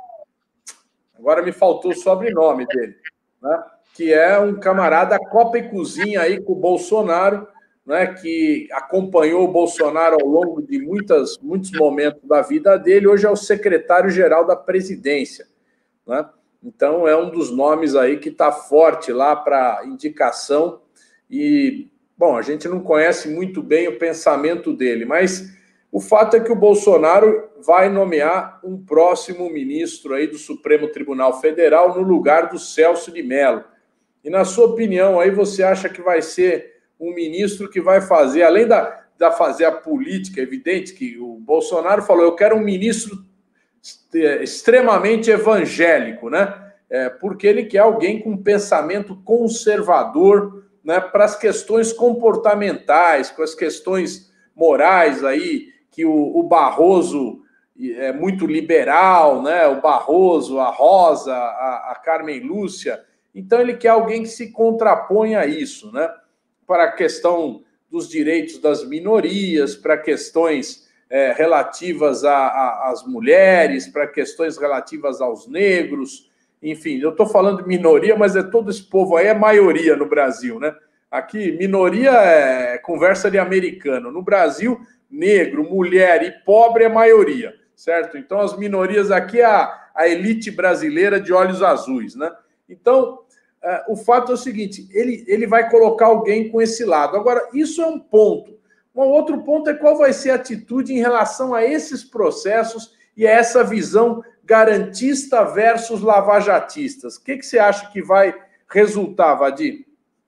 Agora me faltou o sobrenome dele, né? Que é um camarada copa e cozinha aí com o Bolsonaro, né, que acompanhou o Bolsonaro ao longo de muitos momentos da vida dele, hoje é o secretário-geral da Presidência, né? Então, é um dos nomes aí que está forte lá para indicação e, bom, a gente não conhece muito bem o pensamento dele, mas o fato é que o Bolsonaro vai nomear um próximo ministro aí do Supremo Tribunal Federal no lugar do Celso de Mello. E, na sua opinião, aí você acha que vai ser um ministro que vai fazer, além da fazer a política, é evidente que o Bolsonaro falou, eu quero um ministro extremamente evangélico, né? Porque ele quer alguém com pensamento conservador, né, para as questões comportamentais, com as questões morais aí, que o Barroso é muito liberal, né? O Barroso, a Rosa, a Carmen Lúcia. Então ele quer alguém que se contraponha a isso, né? Para a questão dos direitos das minorias, para questões relativas às mulheres, para questões relativas aos negros, enfim, eu estou falando de minoria, mas todo esse povo aí é maioria no Brasil, né? Aqui, minoria é conversa de americano. No Brasil, negro, mulher e pobre é maioria, certo? Então, as minorias aqui é a elite brasileira de olhos azuis, né? Então, o fato é o seguinte, ele vai colocar alguém com esse lado. Agora, isso é um ponto. Um outro ponto é qual vai ser a atitude em relação a esses processos e a essa visão garantista versus lavajatistas. O que você acha que vai resultar, Vadir?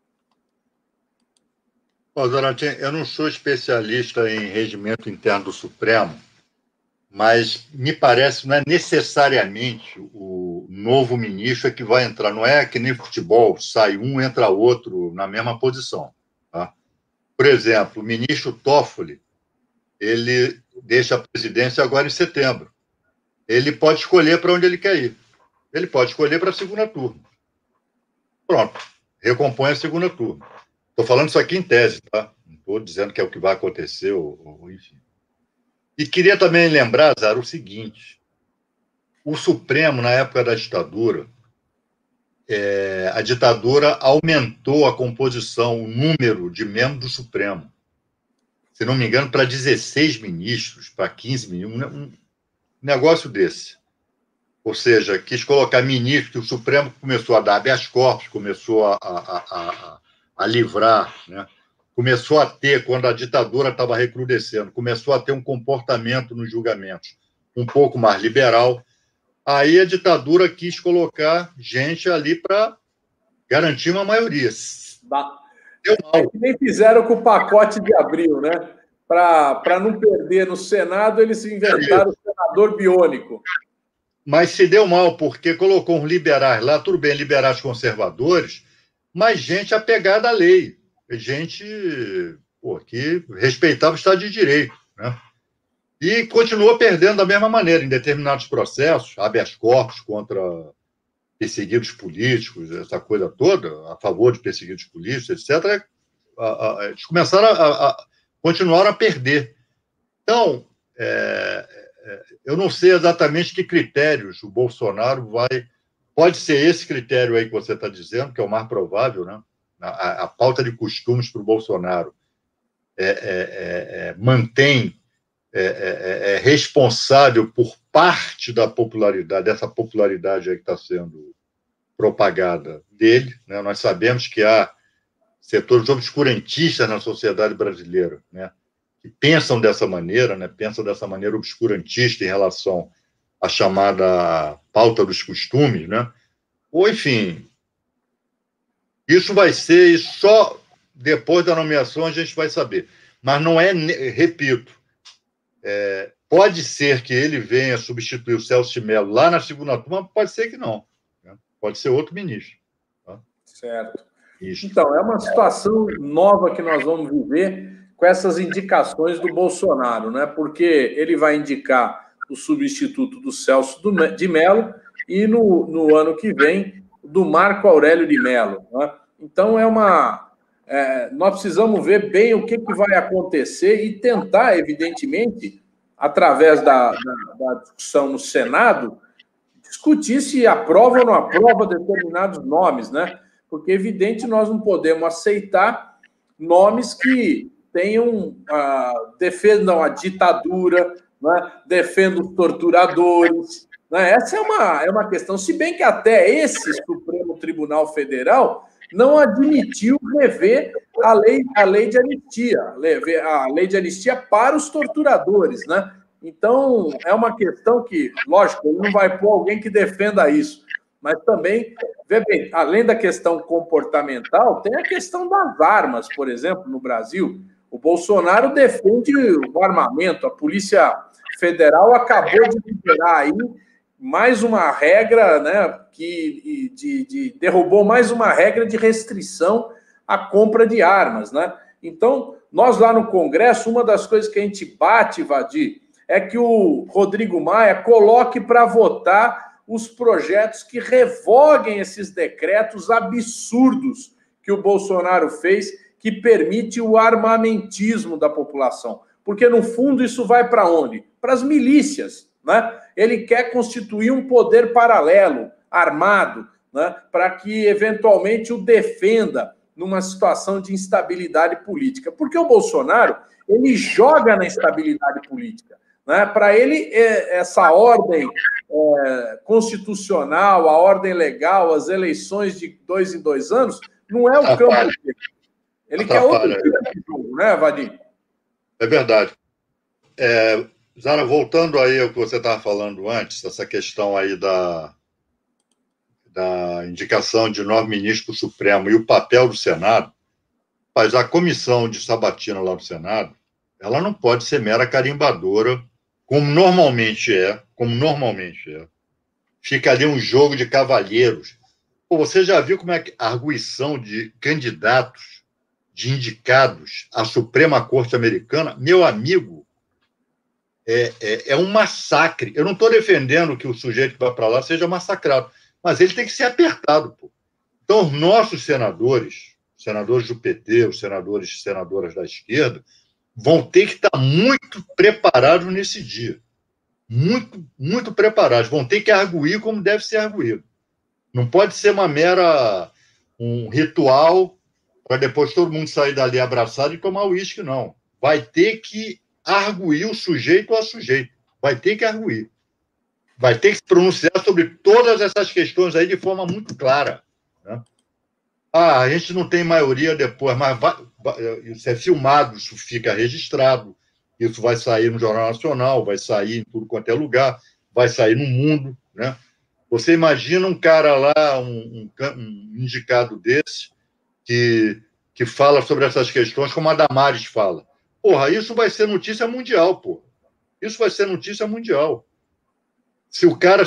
Bom, Donatinho, eu não sou especialista em regimento interno do Supremo, mas me parece que não é necessariamente o novo ministro que vai entrar. Não é que nem futebol, sai um, entra outro na mesma posição. Tá? Por exemplo, o ministro Toffoli, ele deixa a presidência agora em setembro. Ele pode escolher para onde ele quer ir. Ele pode escolher para a segunda turma. Pronto, recompõe a segunda turma. Estou falando isso aqui em tese, tá? Não estou dizendo que é o que vai acontecer, ou enfim. E queria também lembrar, Zara, o seguinte: o Supremo, na época da ditadura, a ditadura aumentou a composição, o número de membros do Supremo. Se não me engano, para 16 ministros, para 15 ministros, um negócio desse. Ou seja, quis colocar ministros, que o Supremo começou a dar habeas corpus, começou a livrar, né, começou a ter, quando a ditadura estava recrudescendo, começou a ter um comportamento nos julgamentos um pouco mais liberal. Aí a ditadura quis colocar gente ali para garantir uma maioria. Deu mal. É que nem fizeram com o pacote de abril, né? Para não perder no Senado, eles inventaram o senador biônico. Mas se deu mal, porque colocou uns liberais lá, tudo bem, liberais conservadores, mas gente apegada à lei, gente que respeitava o Estado de Direito, né? E continuou perdendo da mesma maneira, em determinados processos, habeas corpus contra perseguidos políticos, essa coisa toda, a favor de perseguidos políticos, etc., eles continuaram a perder. Então, eu não sei exatamente que critérios o Bolsonaro vai... Pode ser esse critério aí que você está dizendo, que é o mais provável, né? A pauta de costumes para o Bolsonaro mantém, responsável por parte da popularidade, dessa popularidade aí que está sendo propagada dele, né? Nós sabemos que há setores obscurantistas na sociedade brasileira, né? Que pensam dessa maneira, né? Pensam dessa maneira obscurantista em relação à chamada pauta dos costumes, né? Ou, enfim, isso vai ser, e só depois da nomeação a gente vai saber. Mas não é, repito, pode ser que ele venha substituir o Celso de Mello lá na segunda turma, pode ser que não, né? Pode ser outro ministro. Tá? Certo. Isso. Então, é uma situação nova que nós vamos viver com essas indicações do Bolsonaro, né? Porque ele vai indicar o substituto do Celso de Mello e no ano que vem do Marco Aurélio de Mello, né? Então, nós precisamos ver bem o que vai acontecer e tentar, evidentemente, através da discussão no Senado, discutir se aprova ou não aprova determinados nomes, né? Porque, evidente, nós não podemos aceitar nomes que defendam a ditadura, né? Defendam os torturadores, né? Essa é uma questão. Se bem que até esse Supremo Tribunal Federal não admitiu rever a lei de anistia, a lei de anistia para os torturadores, né? Então, é uma questão que, lógico, ele não vai pôr alguém que defenda isso, mas também, vê bem, além da questão comportamental, tem a questão das armas, por exemplo, no Brasil. O Bolsonaro defende o armamento, a Polícia Federal acabou de liberar aí mais uma regra, né, derrubou mais uma regra de restrição à compra de armas, né? Então, nós lá no Congresso, uma das coisas que a gente bate, Vadir, é que o Rodrigo Maia coloque para votar os projetos que revoguem esses decretos absurdos que o Bolsonaro fez, que permite o armamentismo da população. Porque, no fundo, isso vai para onde? Para as milícias, né? Ele quer constituir um poder paralelo, armado, né? Para que, eventualmente, o defenda numa situação de instabilidade política. Porque o Bolsonaro, ele joga na instabilidade política, né? Para ele, essa ordem constitucional, a ordem legal, as eleições de 2 em 2 anos, não é o campo dele. Ele quer outro tipo de jogo, né, Vadim? É verdade. Zara, voltando aí ao que você estava falando antes, essa questão aí da indicação de 9 ministros para o Supremo e o papel do Senado, mas a comissão de sabatina lá do Senado, ela não pode ser mera carimbadora, como normalmente é. Fica ali um jogo de cavalheiros. Pô, você já viu como é que a arguição de candidatos, de indicados à Suprema Corte Americana? Meu amigo, é um massacre. Eu não estou defendendo que o sujeito que vai para lá seja massacrado, mas ele tem que ser apertado. Pô. Então, os nossos senadores do PT, os senadores e senadoras da esquerda, vão ter que estar muito preparados nesse dia. Muito, muito preparados. Vão ter que arguir como deve ser arguído. Não pode ser um ritual para depois todo mundo sair dali abraçado e tomar uísque, não. Vai ter que arguir o sujeito a sujeito. Vai ter que arguir. Vai ter que se pronunciar sobre todas essas questões aí de forma muito clara, né? a gente não tem maioria depois, mas isso é filmado, isso fica registrado, isso vai sair no Jornal Nacional, vai sair em tudo quanto é lugar, vai sair no mundo, né? Você imagina um cara lá, um indicado desse, que fala sobre essas questões, como a Damares fala. Porra, isso vai ser notícia mundial, porra. Isso vai ser notícia mundial. Se o cara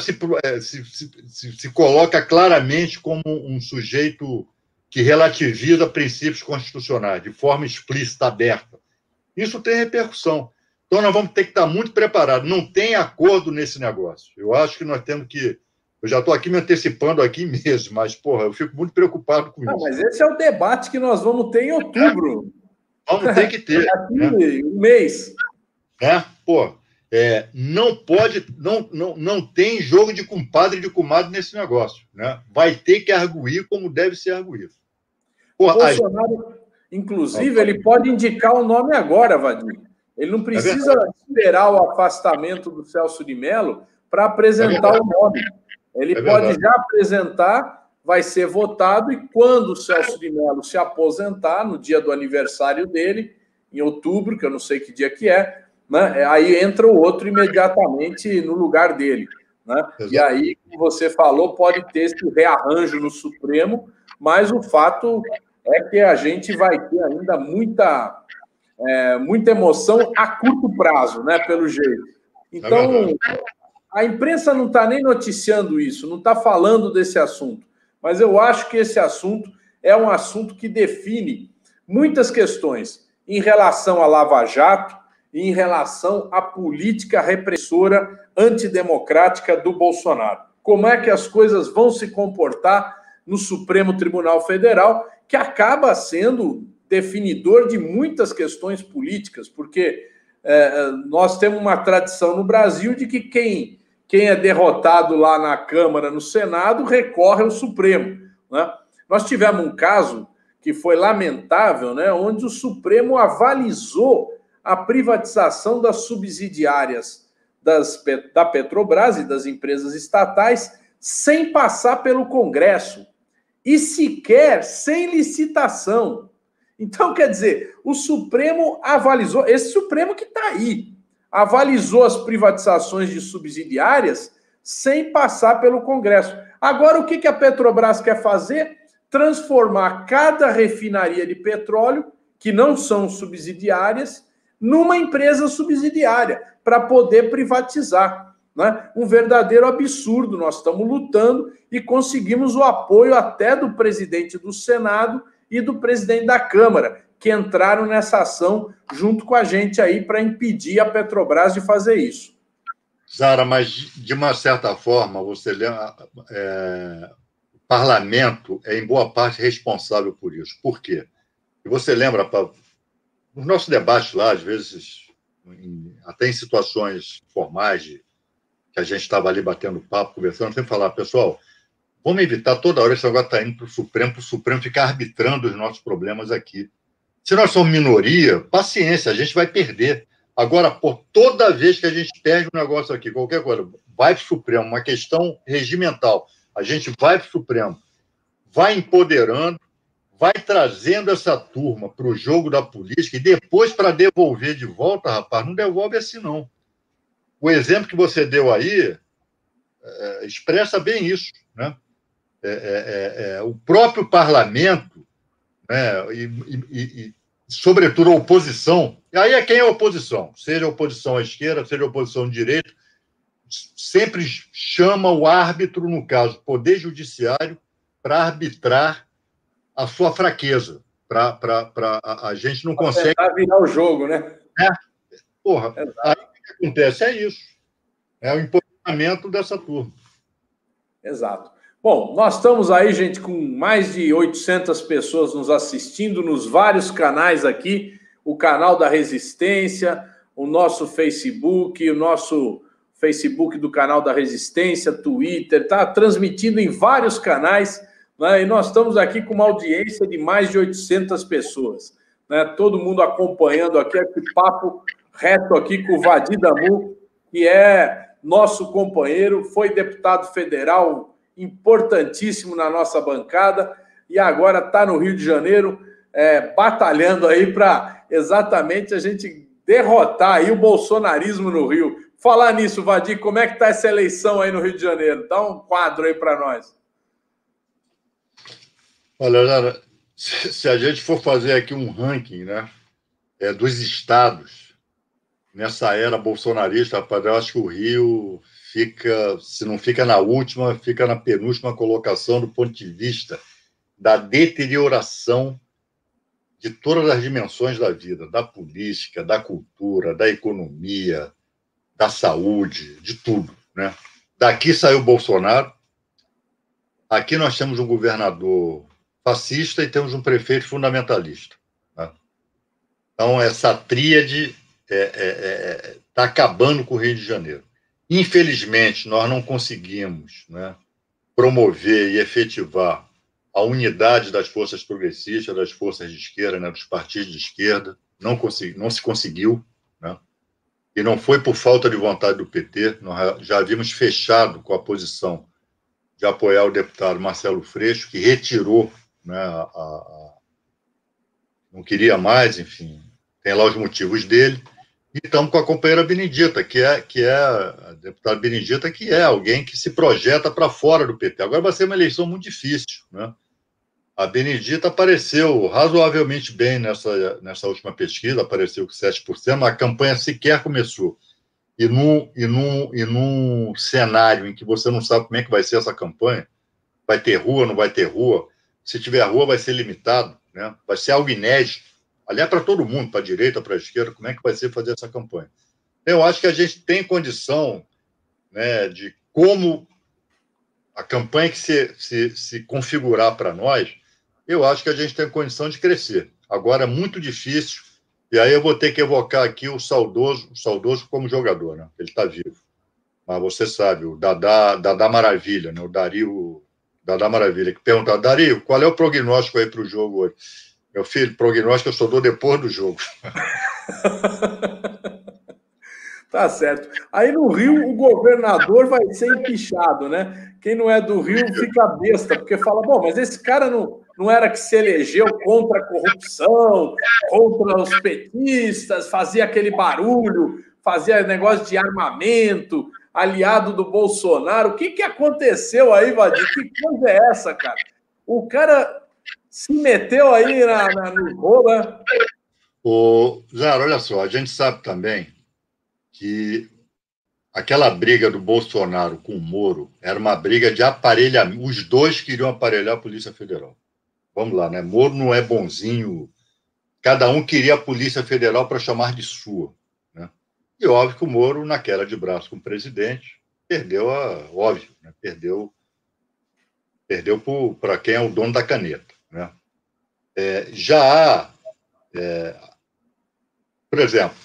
se coloca claramente como um sujeito que relativiza princípios constitucionais, de forma explícita, aberta, isso tem repercussão. Então, nós vamos ter que estar muito preparados. Não tem acordo nesse negócio. Eu acho que nós temos que... Eu já estou aqui me antecipando aqui mesmo, mas, porra, eu fico muito preocupado com isso. Mas esse é o debate que nós vamos ter em outubro. Vamos ter que ter. Aqui, né? Um mês. Pô, não pode, não tem jogo de compadre e de comadre nesse negócio, né? Vai ter que arguir como deve ser arguído. O Bolsonaro, inclusive, ele pode indicar o nome agora, Vadim. Ele não precisa esperar o afastamento do Celso de Mello para apresentar o nome. Ele pode já apresentar, vai ser votado, e quando o Celso de Mello se aposentar, no dia do aniversário dele, em outubro, que eu não sei que dia que é, né, aí entra o outro imediatamente no lugar dele. Né? E aí, como você falou, pode ter esse rearranjo no Supremo, mas o fato é que a gente vai ter ainda muita emoção a curto prazo, né, pelo jeito. Então, a imprensa não está nem noticiando isso, não está falando desse assunto, mas eu acho que esse assunto é um assunto que define muitas questões em relação à Lava Jato e em relação à política repressora antidemocrática do Bolsonaro. Como é que as coisas vão se comportar no Supremo Tribunal Federal, que acaba sendo definidor de muitas questões políticas, porque nós temos uma tradição no Brasil de que quem é derrotado lá na Câmara, no Senado, recorre ao Supremo. Né? Nós tivemos um caso que foi lamentável, né, onde o Supremo avalizou a privatização das subsidiárias da Petrobras e das empresas estatais sem passar pelo Congresso e sequer sem licitação. Então, quer dizer, o Supremo avalizou, esse Supremo que está aí, avalizou as privatizações de subsidiárias sem passar pelo Congresso. Agora, o que a Petrobras quer fazer? Transformar cada refinaria de petróleo, que não são subsidiárias, numa empresa subsidiária, para poder privatizar. Né? Um verdadeiro absurdo. Nós estamos lutando e conseguimos o apoio até do presidente do Senado e do presidente da Câmara, que entraram nessa ação junto com a gente aí para impedir a Petrobras de fazer isso. Zara, mas de uma certa forma, você lembra, o parlamento é em boa parte responsável por isso. Por quê? E você lembra, nos nossos debates lá, às vezes, até em situações formais, que a gente estava ali batendo papo, conversando, sempre falar, pessoal, vamos evitar toda hora esse negócio está indo para o Supremo ficar arbitrando os nossos problemas aqui. Se nós somos minoria, paciência, a gente vai perder. Agora, por toda vez que a gente perde um negócio aqui, qualquer coisa, vai para o Supremo, uma questão regimental, a gente vai para o Supremo, vai empoderando, vai trazendo essa turma para o jogo da política e depois, para devolver de volta, rapaz, não devolve assim, não. O exemplo que você deu aí expressa bem isso, né? O próprio parlamento, né, e sobretudo a oposição, e aí quem é a oposição? Seja a oposição à esquerda, seja a oposição à direita, sempre chama o árbitro, no caso, Poder Judiciário, para arbitrar a sua fraqueza, a gente não consegue... Tentar virar o jogo, né? Porra, aí o que acontece é isso, é o empoderamento dessa turma. Exato. Bom, nós estamos aí, gente, com mais de 800 pessoas nos assistindo nos vários canais aqui, o canal da Resistência, o nosso Facebook, o nosso Facebook do canal da Resistência, Twitter, está transmitindo em vários canais, né? E nós estamos aqui com uma audiência de mais de 800 pessoas, né? Todo mundo acompanhando aqui, esse papo reto aqui com o Vadim Dammu, que é nosso companheiro, foi deputado federal importantíssimo na nossa bancada, e agora está no Rio de Janeiro, batalhando aí para exatamente a gente derrotar aí o bolsonarismo no Rio. Falar nisso, Vadir, como é que está essa eleição aí no Rio de Janeiro? Dá um quadro aí para nós. Olha, Lara, se a gente for fazer aqui um ranking, né, dos estados nessa era bolsonarista, rapaz, eu acho que o Rio fica, se não fica na última, fica na penúltima colocação do ponto de vista da deterioração de todas as dimensões da vida, da política, da cultura, da economia, da saúde, de tudo, né? Daqui saiu Bolsonaro, aqui nós temos um governador fascista e temos um prefeito fundamentalista, né? Então, essa tríade está acabando com o Rio de Janeiro. Infelizmente, nós não conseguimos, né, promover e efetivar a unidade das forças progressistas, das forças de esquerda, né, dos partidos de esquerda. Não se conseguiu, né? E não foi por falta de vontade do PT. Nós já havíamos fechado com a posição de apoiar o deputado Marcelo Freixo, que retirou, né, não queria mais, enfim, tem lá os motivos dele. E estamos com a companheira Benedita, que é a deputada Benedita, que é alguém que se projeta para fora do PT. Agora vai ser uma eleição muito difícil, né? A Benedita apareceu razoavelmente bem nessa última pesquisa, apareceu com 7%, mas a campanha sequer começou. E num cenário em que você não sabe como é que vai ser essa campanha, vai ter rua, não vai ter rua, se tiver rua vai ser limitado, né? Vai ser algo inédito. Aliás, para todo mundo, para a direita, para a esquerda, como é que vai ser fazer essa campanha? Eu acho que a gente tem condição, né, de como a campanha que se configurar para nós, eu acho que a gente tem condição de crescer. Agora é muito difícil, e aí eu vou ter que evocar aqui o saudoso como jogador, né? Ele está vivo. Mas você sabe, o Dadá Maravilha, né? O Dadá Maravilha, que pergunta, Dario, qual é o prognóstico aí para o jogo hoje? Meu filho, prognóstico eu só dou depois do jogo. Tá certo. Aí no Rio, o governador vai ser empichado, né? Quem não é do Rio fica besta, porque fala, bom, mas esse cara não era que se elegeu contra a corrupção, contra os petistas, fazia aquele barulho, fazia negócio de armamento, aliado do Bolsonaro. O que aconteceu aí, Vadir? Que coisa é essa, cara? O cara se meteu aí no rolo, né? Zara, olha só, a gente sabe também que aquela briga do Bolsonaro com o Moro era uma briga de aparelhamento. Os dois queriam aparelhar a Polícia Federal. Vamos lá, né? Moro não é bonzinho. Cada um queria a Polícia Federal para chamar de sua, né? E óbvio que o Moro, na queda de braço com o presidente, perdeu óbvio, né? Perdeu para quem é o dono da caneta, né? Por exemplo,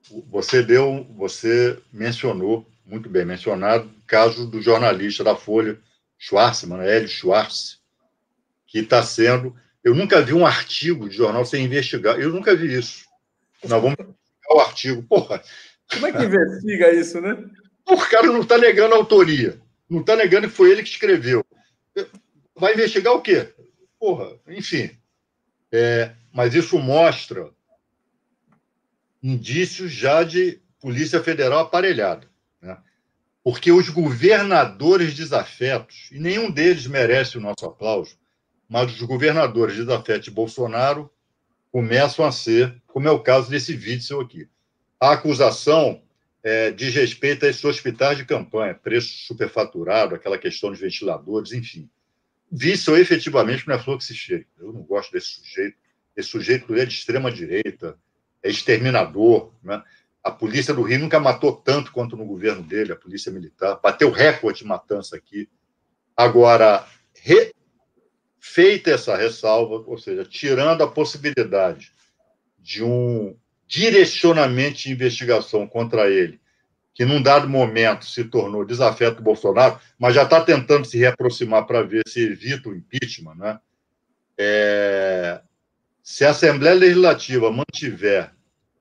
você mencionou, muito bem mencionado, o caso do jornalista da Folha, Schwarzman, Hélio Schwartz, que está sendo... Eu nunca vi um artigo de jornal sem investigar. Eu nunca vi isso. Nós vamos investigar o artigo. Porra. Como é que investiga isso, né? O cara não está negando a autoria. Não está negando que foi ele que escreveu. Vai investigar o quê? Porra, enfim. Mas isso mostra indícios já de Polícia Federal aparelhada, né? Porque os governadores desafetos, e nenhum deles merece o nosso aplauso, mas os governadores desafetos de Bolsonaro começam a ser, como é o caso desse vídeo aqui. A acusação diz respeito a esses hospitais de campanha, preço superfaturado, aquela questão dos ventiladores, enfim. Vício efetivamente não é flor que se cheira. Eu não gosto desse sujeito. Esse sujeito é de extrema-direita, é exterminador, né? A polícia do Rio nunca matou tanto quanto no governo dele, a polícia militar. Bateu recorde de matança aqui. Agora, feita essa ressalva, ou seja, tirando a possibilidade de um direcionamento de investigação contra ele, que num dado momento se tornou desafeto do Bolsonaro, mas já está tentando se reaproximar para ver se evita o impeachment, né? Se a Assembleia Legislativa mantiver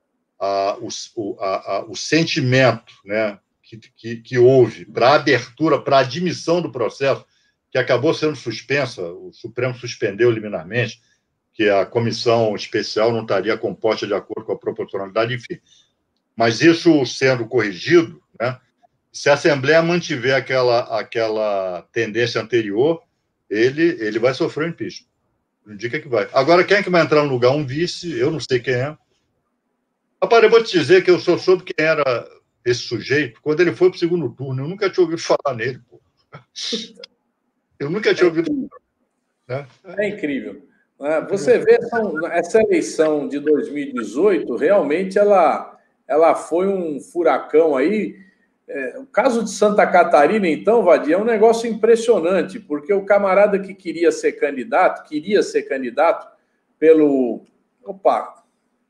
o sentimento, né, que houve para a abertura, para a admissão do processo, que acabou sendo suspensa, o Supremo suspendeu liminarmente, que a comissão especial não estaria composta de acordo com a proporcionalidade, enfim. Mas isso sendo corrigido, né, se a Assembleia mantiver aquela tendência anterior, ele vai sofrer um impeachment. Indica que vai. Agora, quem é que vai entrar no lugar? Um vice, eu não sei quem é. Rapaz, eu vou te dizer que eu só soube quem era esse sujeito quando ele foi para o segundo turno. Eu nunca tinha ouvido falar nele, pô. Eu nunca tinha ouvido falar. Né? É incrível. Você vê, essa eleição de 2018, realmente ela foi um furacão aí. O caso de Santa Catarina, então, Vadir, é um negócio impressionante, porque o camarada que queria ser candidato pelo... Opa!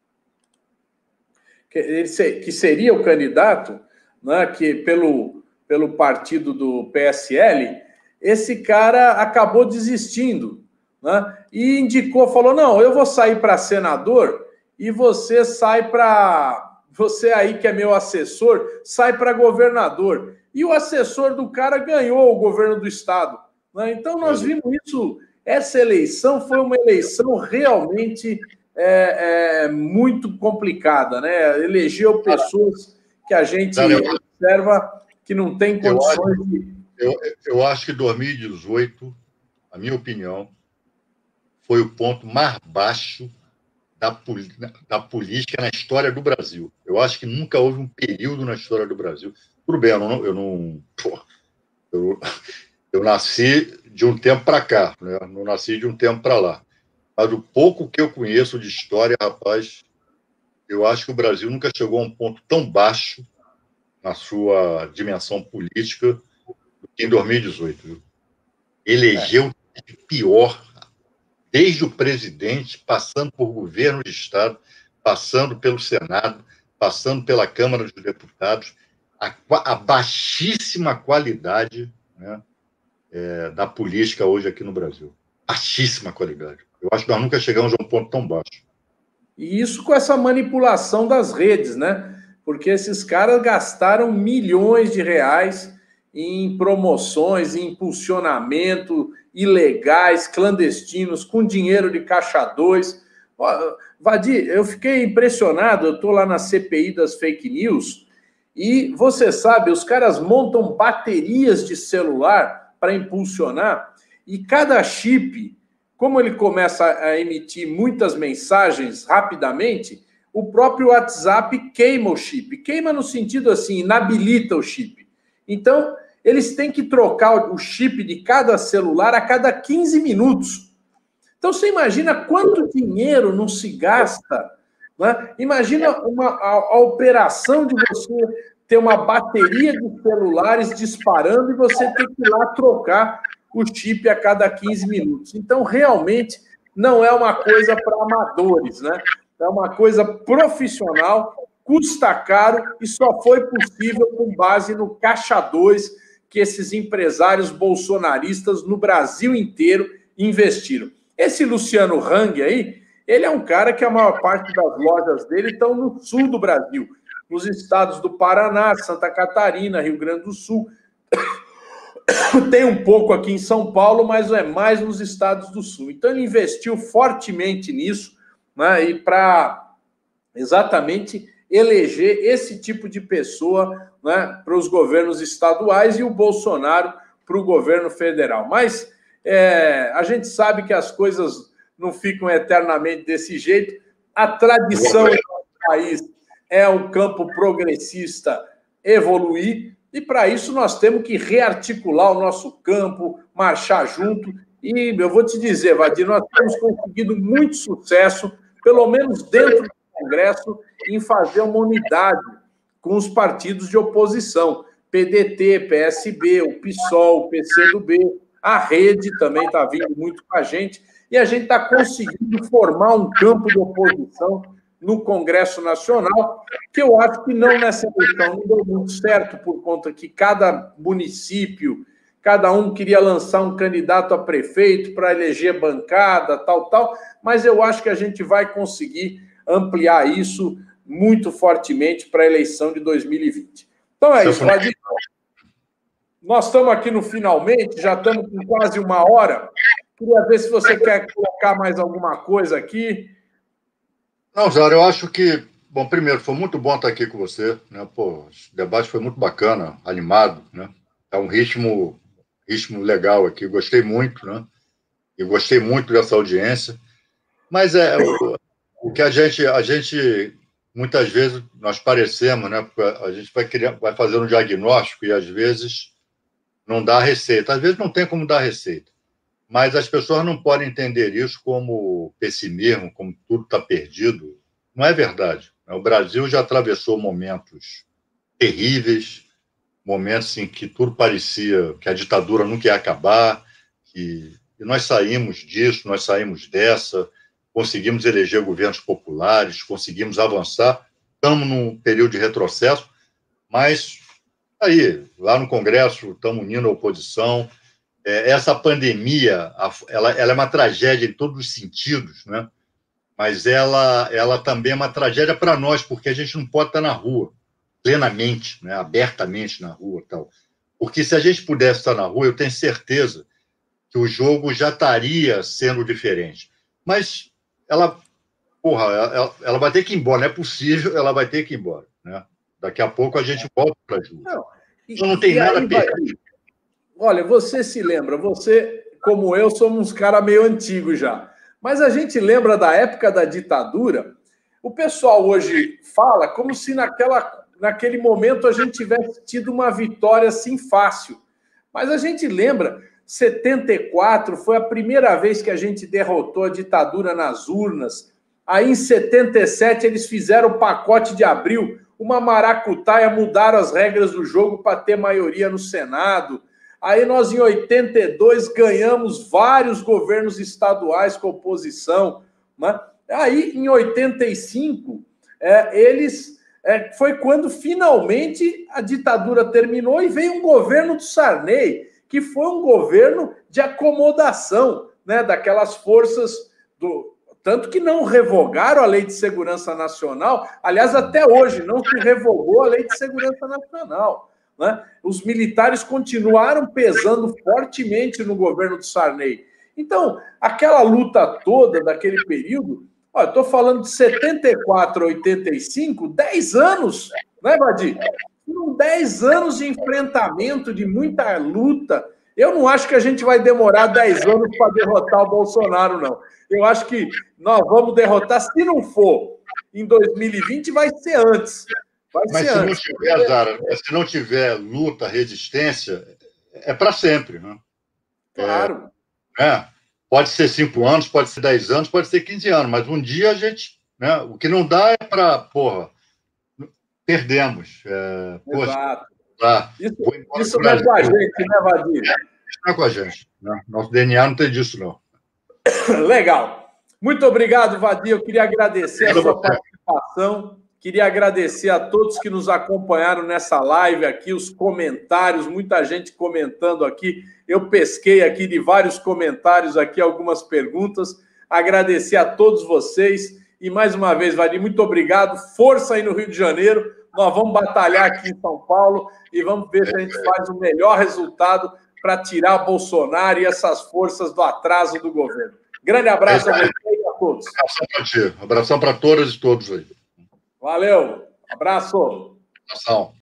Que seria o candidato, né, que pelo partido do PSL, esse cara acabou desistindo, né, e falou, não, eu vou sair para senador e você sai para... Você aí que é meu assessor, sai para governador. E o assessor do cara ganhou o governo do estado. Né? Então nós vimos isso, essa eleição foi uma eleição realmente... muito complicada, né? Elegeu pessoas que a gente observa que não tem condições de... Eu acho que 2018, a minha opinião, foi o ponto mais baixo da política na história do Brasil. Eu acho que nunca houve um período na história do Brasil. Tudo bem, eu nasci de um tempo para cá, né? Não nasci de um tempo para lá. Mas o pouco que eu conheço de história, rapaz, eu acho que o Brasil nunca chegou a um ponto tão baixo na sua dimensão política do que em 2018. Viu? Elegeu o pior, desde o presidente, passando por governo de Estado, passando pelo Senado, passando pela Câmara dos Deputados, a baixíssima qualidade, né, da política hoje aqui no Brasil. Baixíssima qualidade. Eu acho que nós nunca chegamos a um ponto tão baixo. E isso com essa manipulação das redes, né? Porque esses caras gastaram milhões de reais em promoções, em impulsionamento ilegais, clandestinos, com dinheiro de Caixa 2. Vadir, eu fiquei impressionado, eu estou lá na CPI das fake news, e você sabe, os caras montam baterias de celular para impulsionar, e cada chip... Como ele começa a emitir muitas mensagens rapidamente, o próprio WhatsApp queima o chip. Queima no sentido assim, inabilita o chip. Então, eles têm que trocar o chip de cada celular a cada 15 minutos. Então, você imagina quanto dinheiro não se gasta, né? Imagina a operação de você ter uma bateria de celulares disparando e você ter que ir lá trocar o chip a cada 15 minutos. Então, realmente, não é uma coisa para amadores, né? É uma coisa profissional, custa caro e só foi possível com base no Caixa 2 que esses empresários bolsonaristas no Brasil inteiro investiram. Esse Luciano Hang aí, ele é um cara que a maior parte das lojas dele estão no sul do Brasil, nos estados do Paraná, Santa Catarina, Rio Grande do Sul. Tem um pouco aqui em São Paulo, mas é mais nos estados do Sul. Então, ele investiu fortemente nisso, né, e para exatamente eleger esse tipo de pessoa, né, para os governos estaduais e o Bolsonaro para o governo federal. Mas a gente sabe que as coisas não ficam eternamente desse jeito. A tradição do país é o campo progressista evoluir, e para isso nós temos que rearticular o nosso campo, marchar junto. E eu vou te dizer, Vadir, nós temos conseguido muito sucesso, pelo menos dentro do Congresso, em fazer uma unidade com os partidos de oposição. PDT, PSB, o PSOL, o PCdoB, a Rede também está vindo muito com a gente, e a gente está conseguindo formar um campo de oposição no Congresso Nacional, que eu acho que não nessa eleição não deu muito certo, por conta que cada município, cada um queria lançar um candidato a prefeito para eleger bancada, tal, mas eu acho que a gente vai conseguir ampliar isso muito fortemente para a eleição de 2020. Então é isso, Vadir. nós estamos aqui no finalmente, já estamos com quase 1 hora. Queria ver se você quer colocar mais alguma coisa aqui. Não, Zara, eu acho que, bom, primeiro, foi muito bom estar aqui com você, né? Pô, o debate foi muito bacana, animado, né? É um ritmo legal aqui, gostei muito, né? E gostei muito dessa audiência. Mas o que a gente muitas vezes nós parecemos, né? Porque a gente vai fazendo um diagnóstico e às vezes não dá receita. Às vezes não tem como dar receita. Mas as pessoas não podem entender isso como pessimismo, como tudo está perdido. Não é verdade. O Brasil já atravessou momentos terríveis, momentos em que tudo parecia que a ditadura nunca ia acabar, e nós saímos disso, nós saímos dessa, conseguimos eleger governos populares, conseguimos avançar. Estamos num período de retrocesso, mas aí, lá no Congresso, estamos unindo a oposição. Essa pandemia, ela é uma tragédia em todos os sentidos, né? Mas ela também é uma tragédia para nós, porque a gente não pode estar na rua plenamente, né? Abertamente na rua, tal. Porque se a gente pudesse estar na rua, eu tenho certeza que o jogo já estaria sendo diferente. Mas ela vai ter que ir embora, não é possível, ela vai ter que ir embora, né? Daqui a pouco a gente volta para as ruas. Então não tem nada a perder. Olha, você se lembra, você, como eu, somos uns caras meio antigos já. Mas a gente lembra da época da ditadura. O pessoal hoje fala como se naquele momento a gente tivesse tido uma vitória assim fácil. Mas a gente lembra, 74 foi a primeira vez que a gente derrotou a ditadura nas urnas. Aí em 77 eles fizeram o pacote de abril, uma maracutaia, mudaram as regras do jogo para ter maioria no Senado. Aí nós, em 82, ganhamos vários governos estaduais com oposição. Né? Aí, em 85, foi quando finalmente a ditadura terminou e veio um governo do Sarney, que foi um governo de acomodação, né, daquelas forças tanto que não revogaram a Lei de Segurança Nacional. Aliás, até hoje não se revogou a Lei de Segurança Nacional. Né? Os militares continuaram pesando fortemente no governo do Sarney. Então, aquela luta toda daquele período, estou falando de 74 a 85, 10 anos, né, Vadir? Foram 10 anos de enfrentamento, de muita luta. Eu não acho que a gente vai demorar 10 anos para derrotar o Bolsonaro, não. Eu acho que nós vamos derrotar, se não for em 2020, vai ser antes. Mas se não tiver, Zara, se não tiver luta, resistência, é para sempre, né? Claro. Pode ser 5 anos, pode ser 10 anos, pode ser 15 anos, mas um dia a gente, né? O que não dá é para, perdemos. Exato. Isso não é com a gente, né, Vadir? Não é com a gente. Né? Nosso DNA não tem disso, não. Legal. Muito obrigado, Vadir. Eu queria agradecer a sua participação. Queria agradecer a todos que nos acompanharam nessa live aqui, os comentários, muita gente comentando aqui. Eu pesquei aqui de vários comentários aqui algumas perguntas. Agradecer a todos vocês. E mais uma vez, Vadir, muito obrigado. Força aí no Rio de Janeiro. Nós vamos batalhar aqui em São Paulo e vamos ver se a gente faz o melhor resultado para tirar Bolsonaro e essas forças do atraso do governo. Grande abraço a vocês e a todos. Abração para ti. Abração para todas e todos aí. Valeu. Abraço. Abração.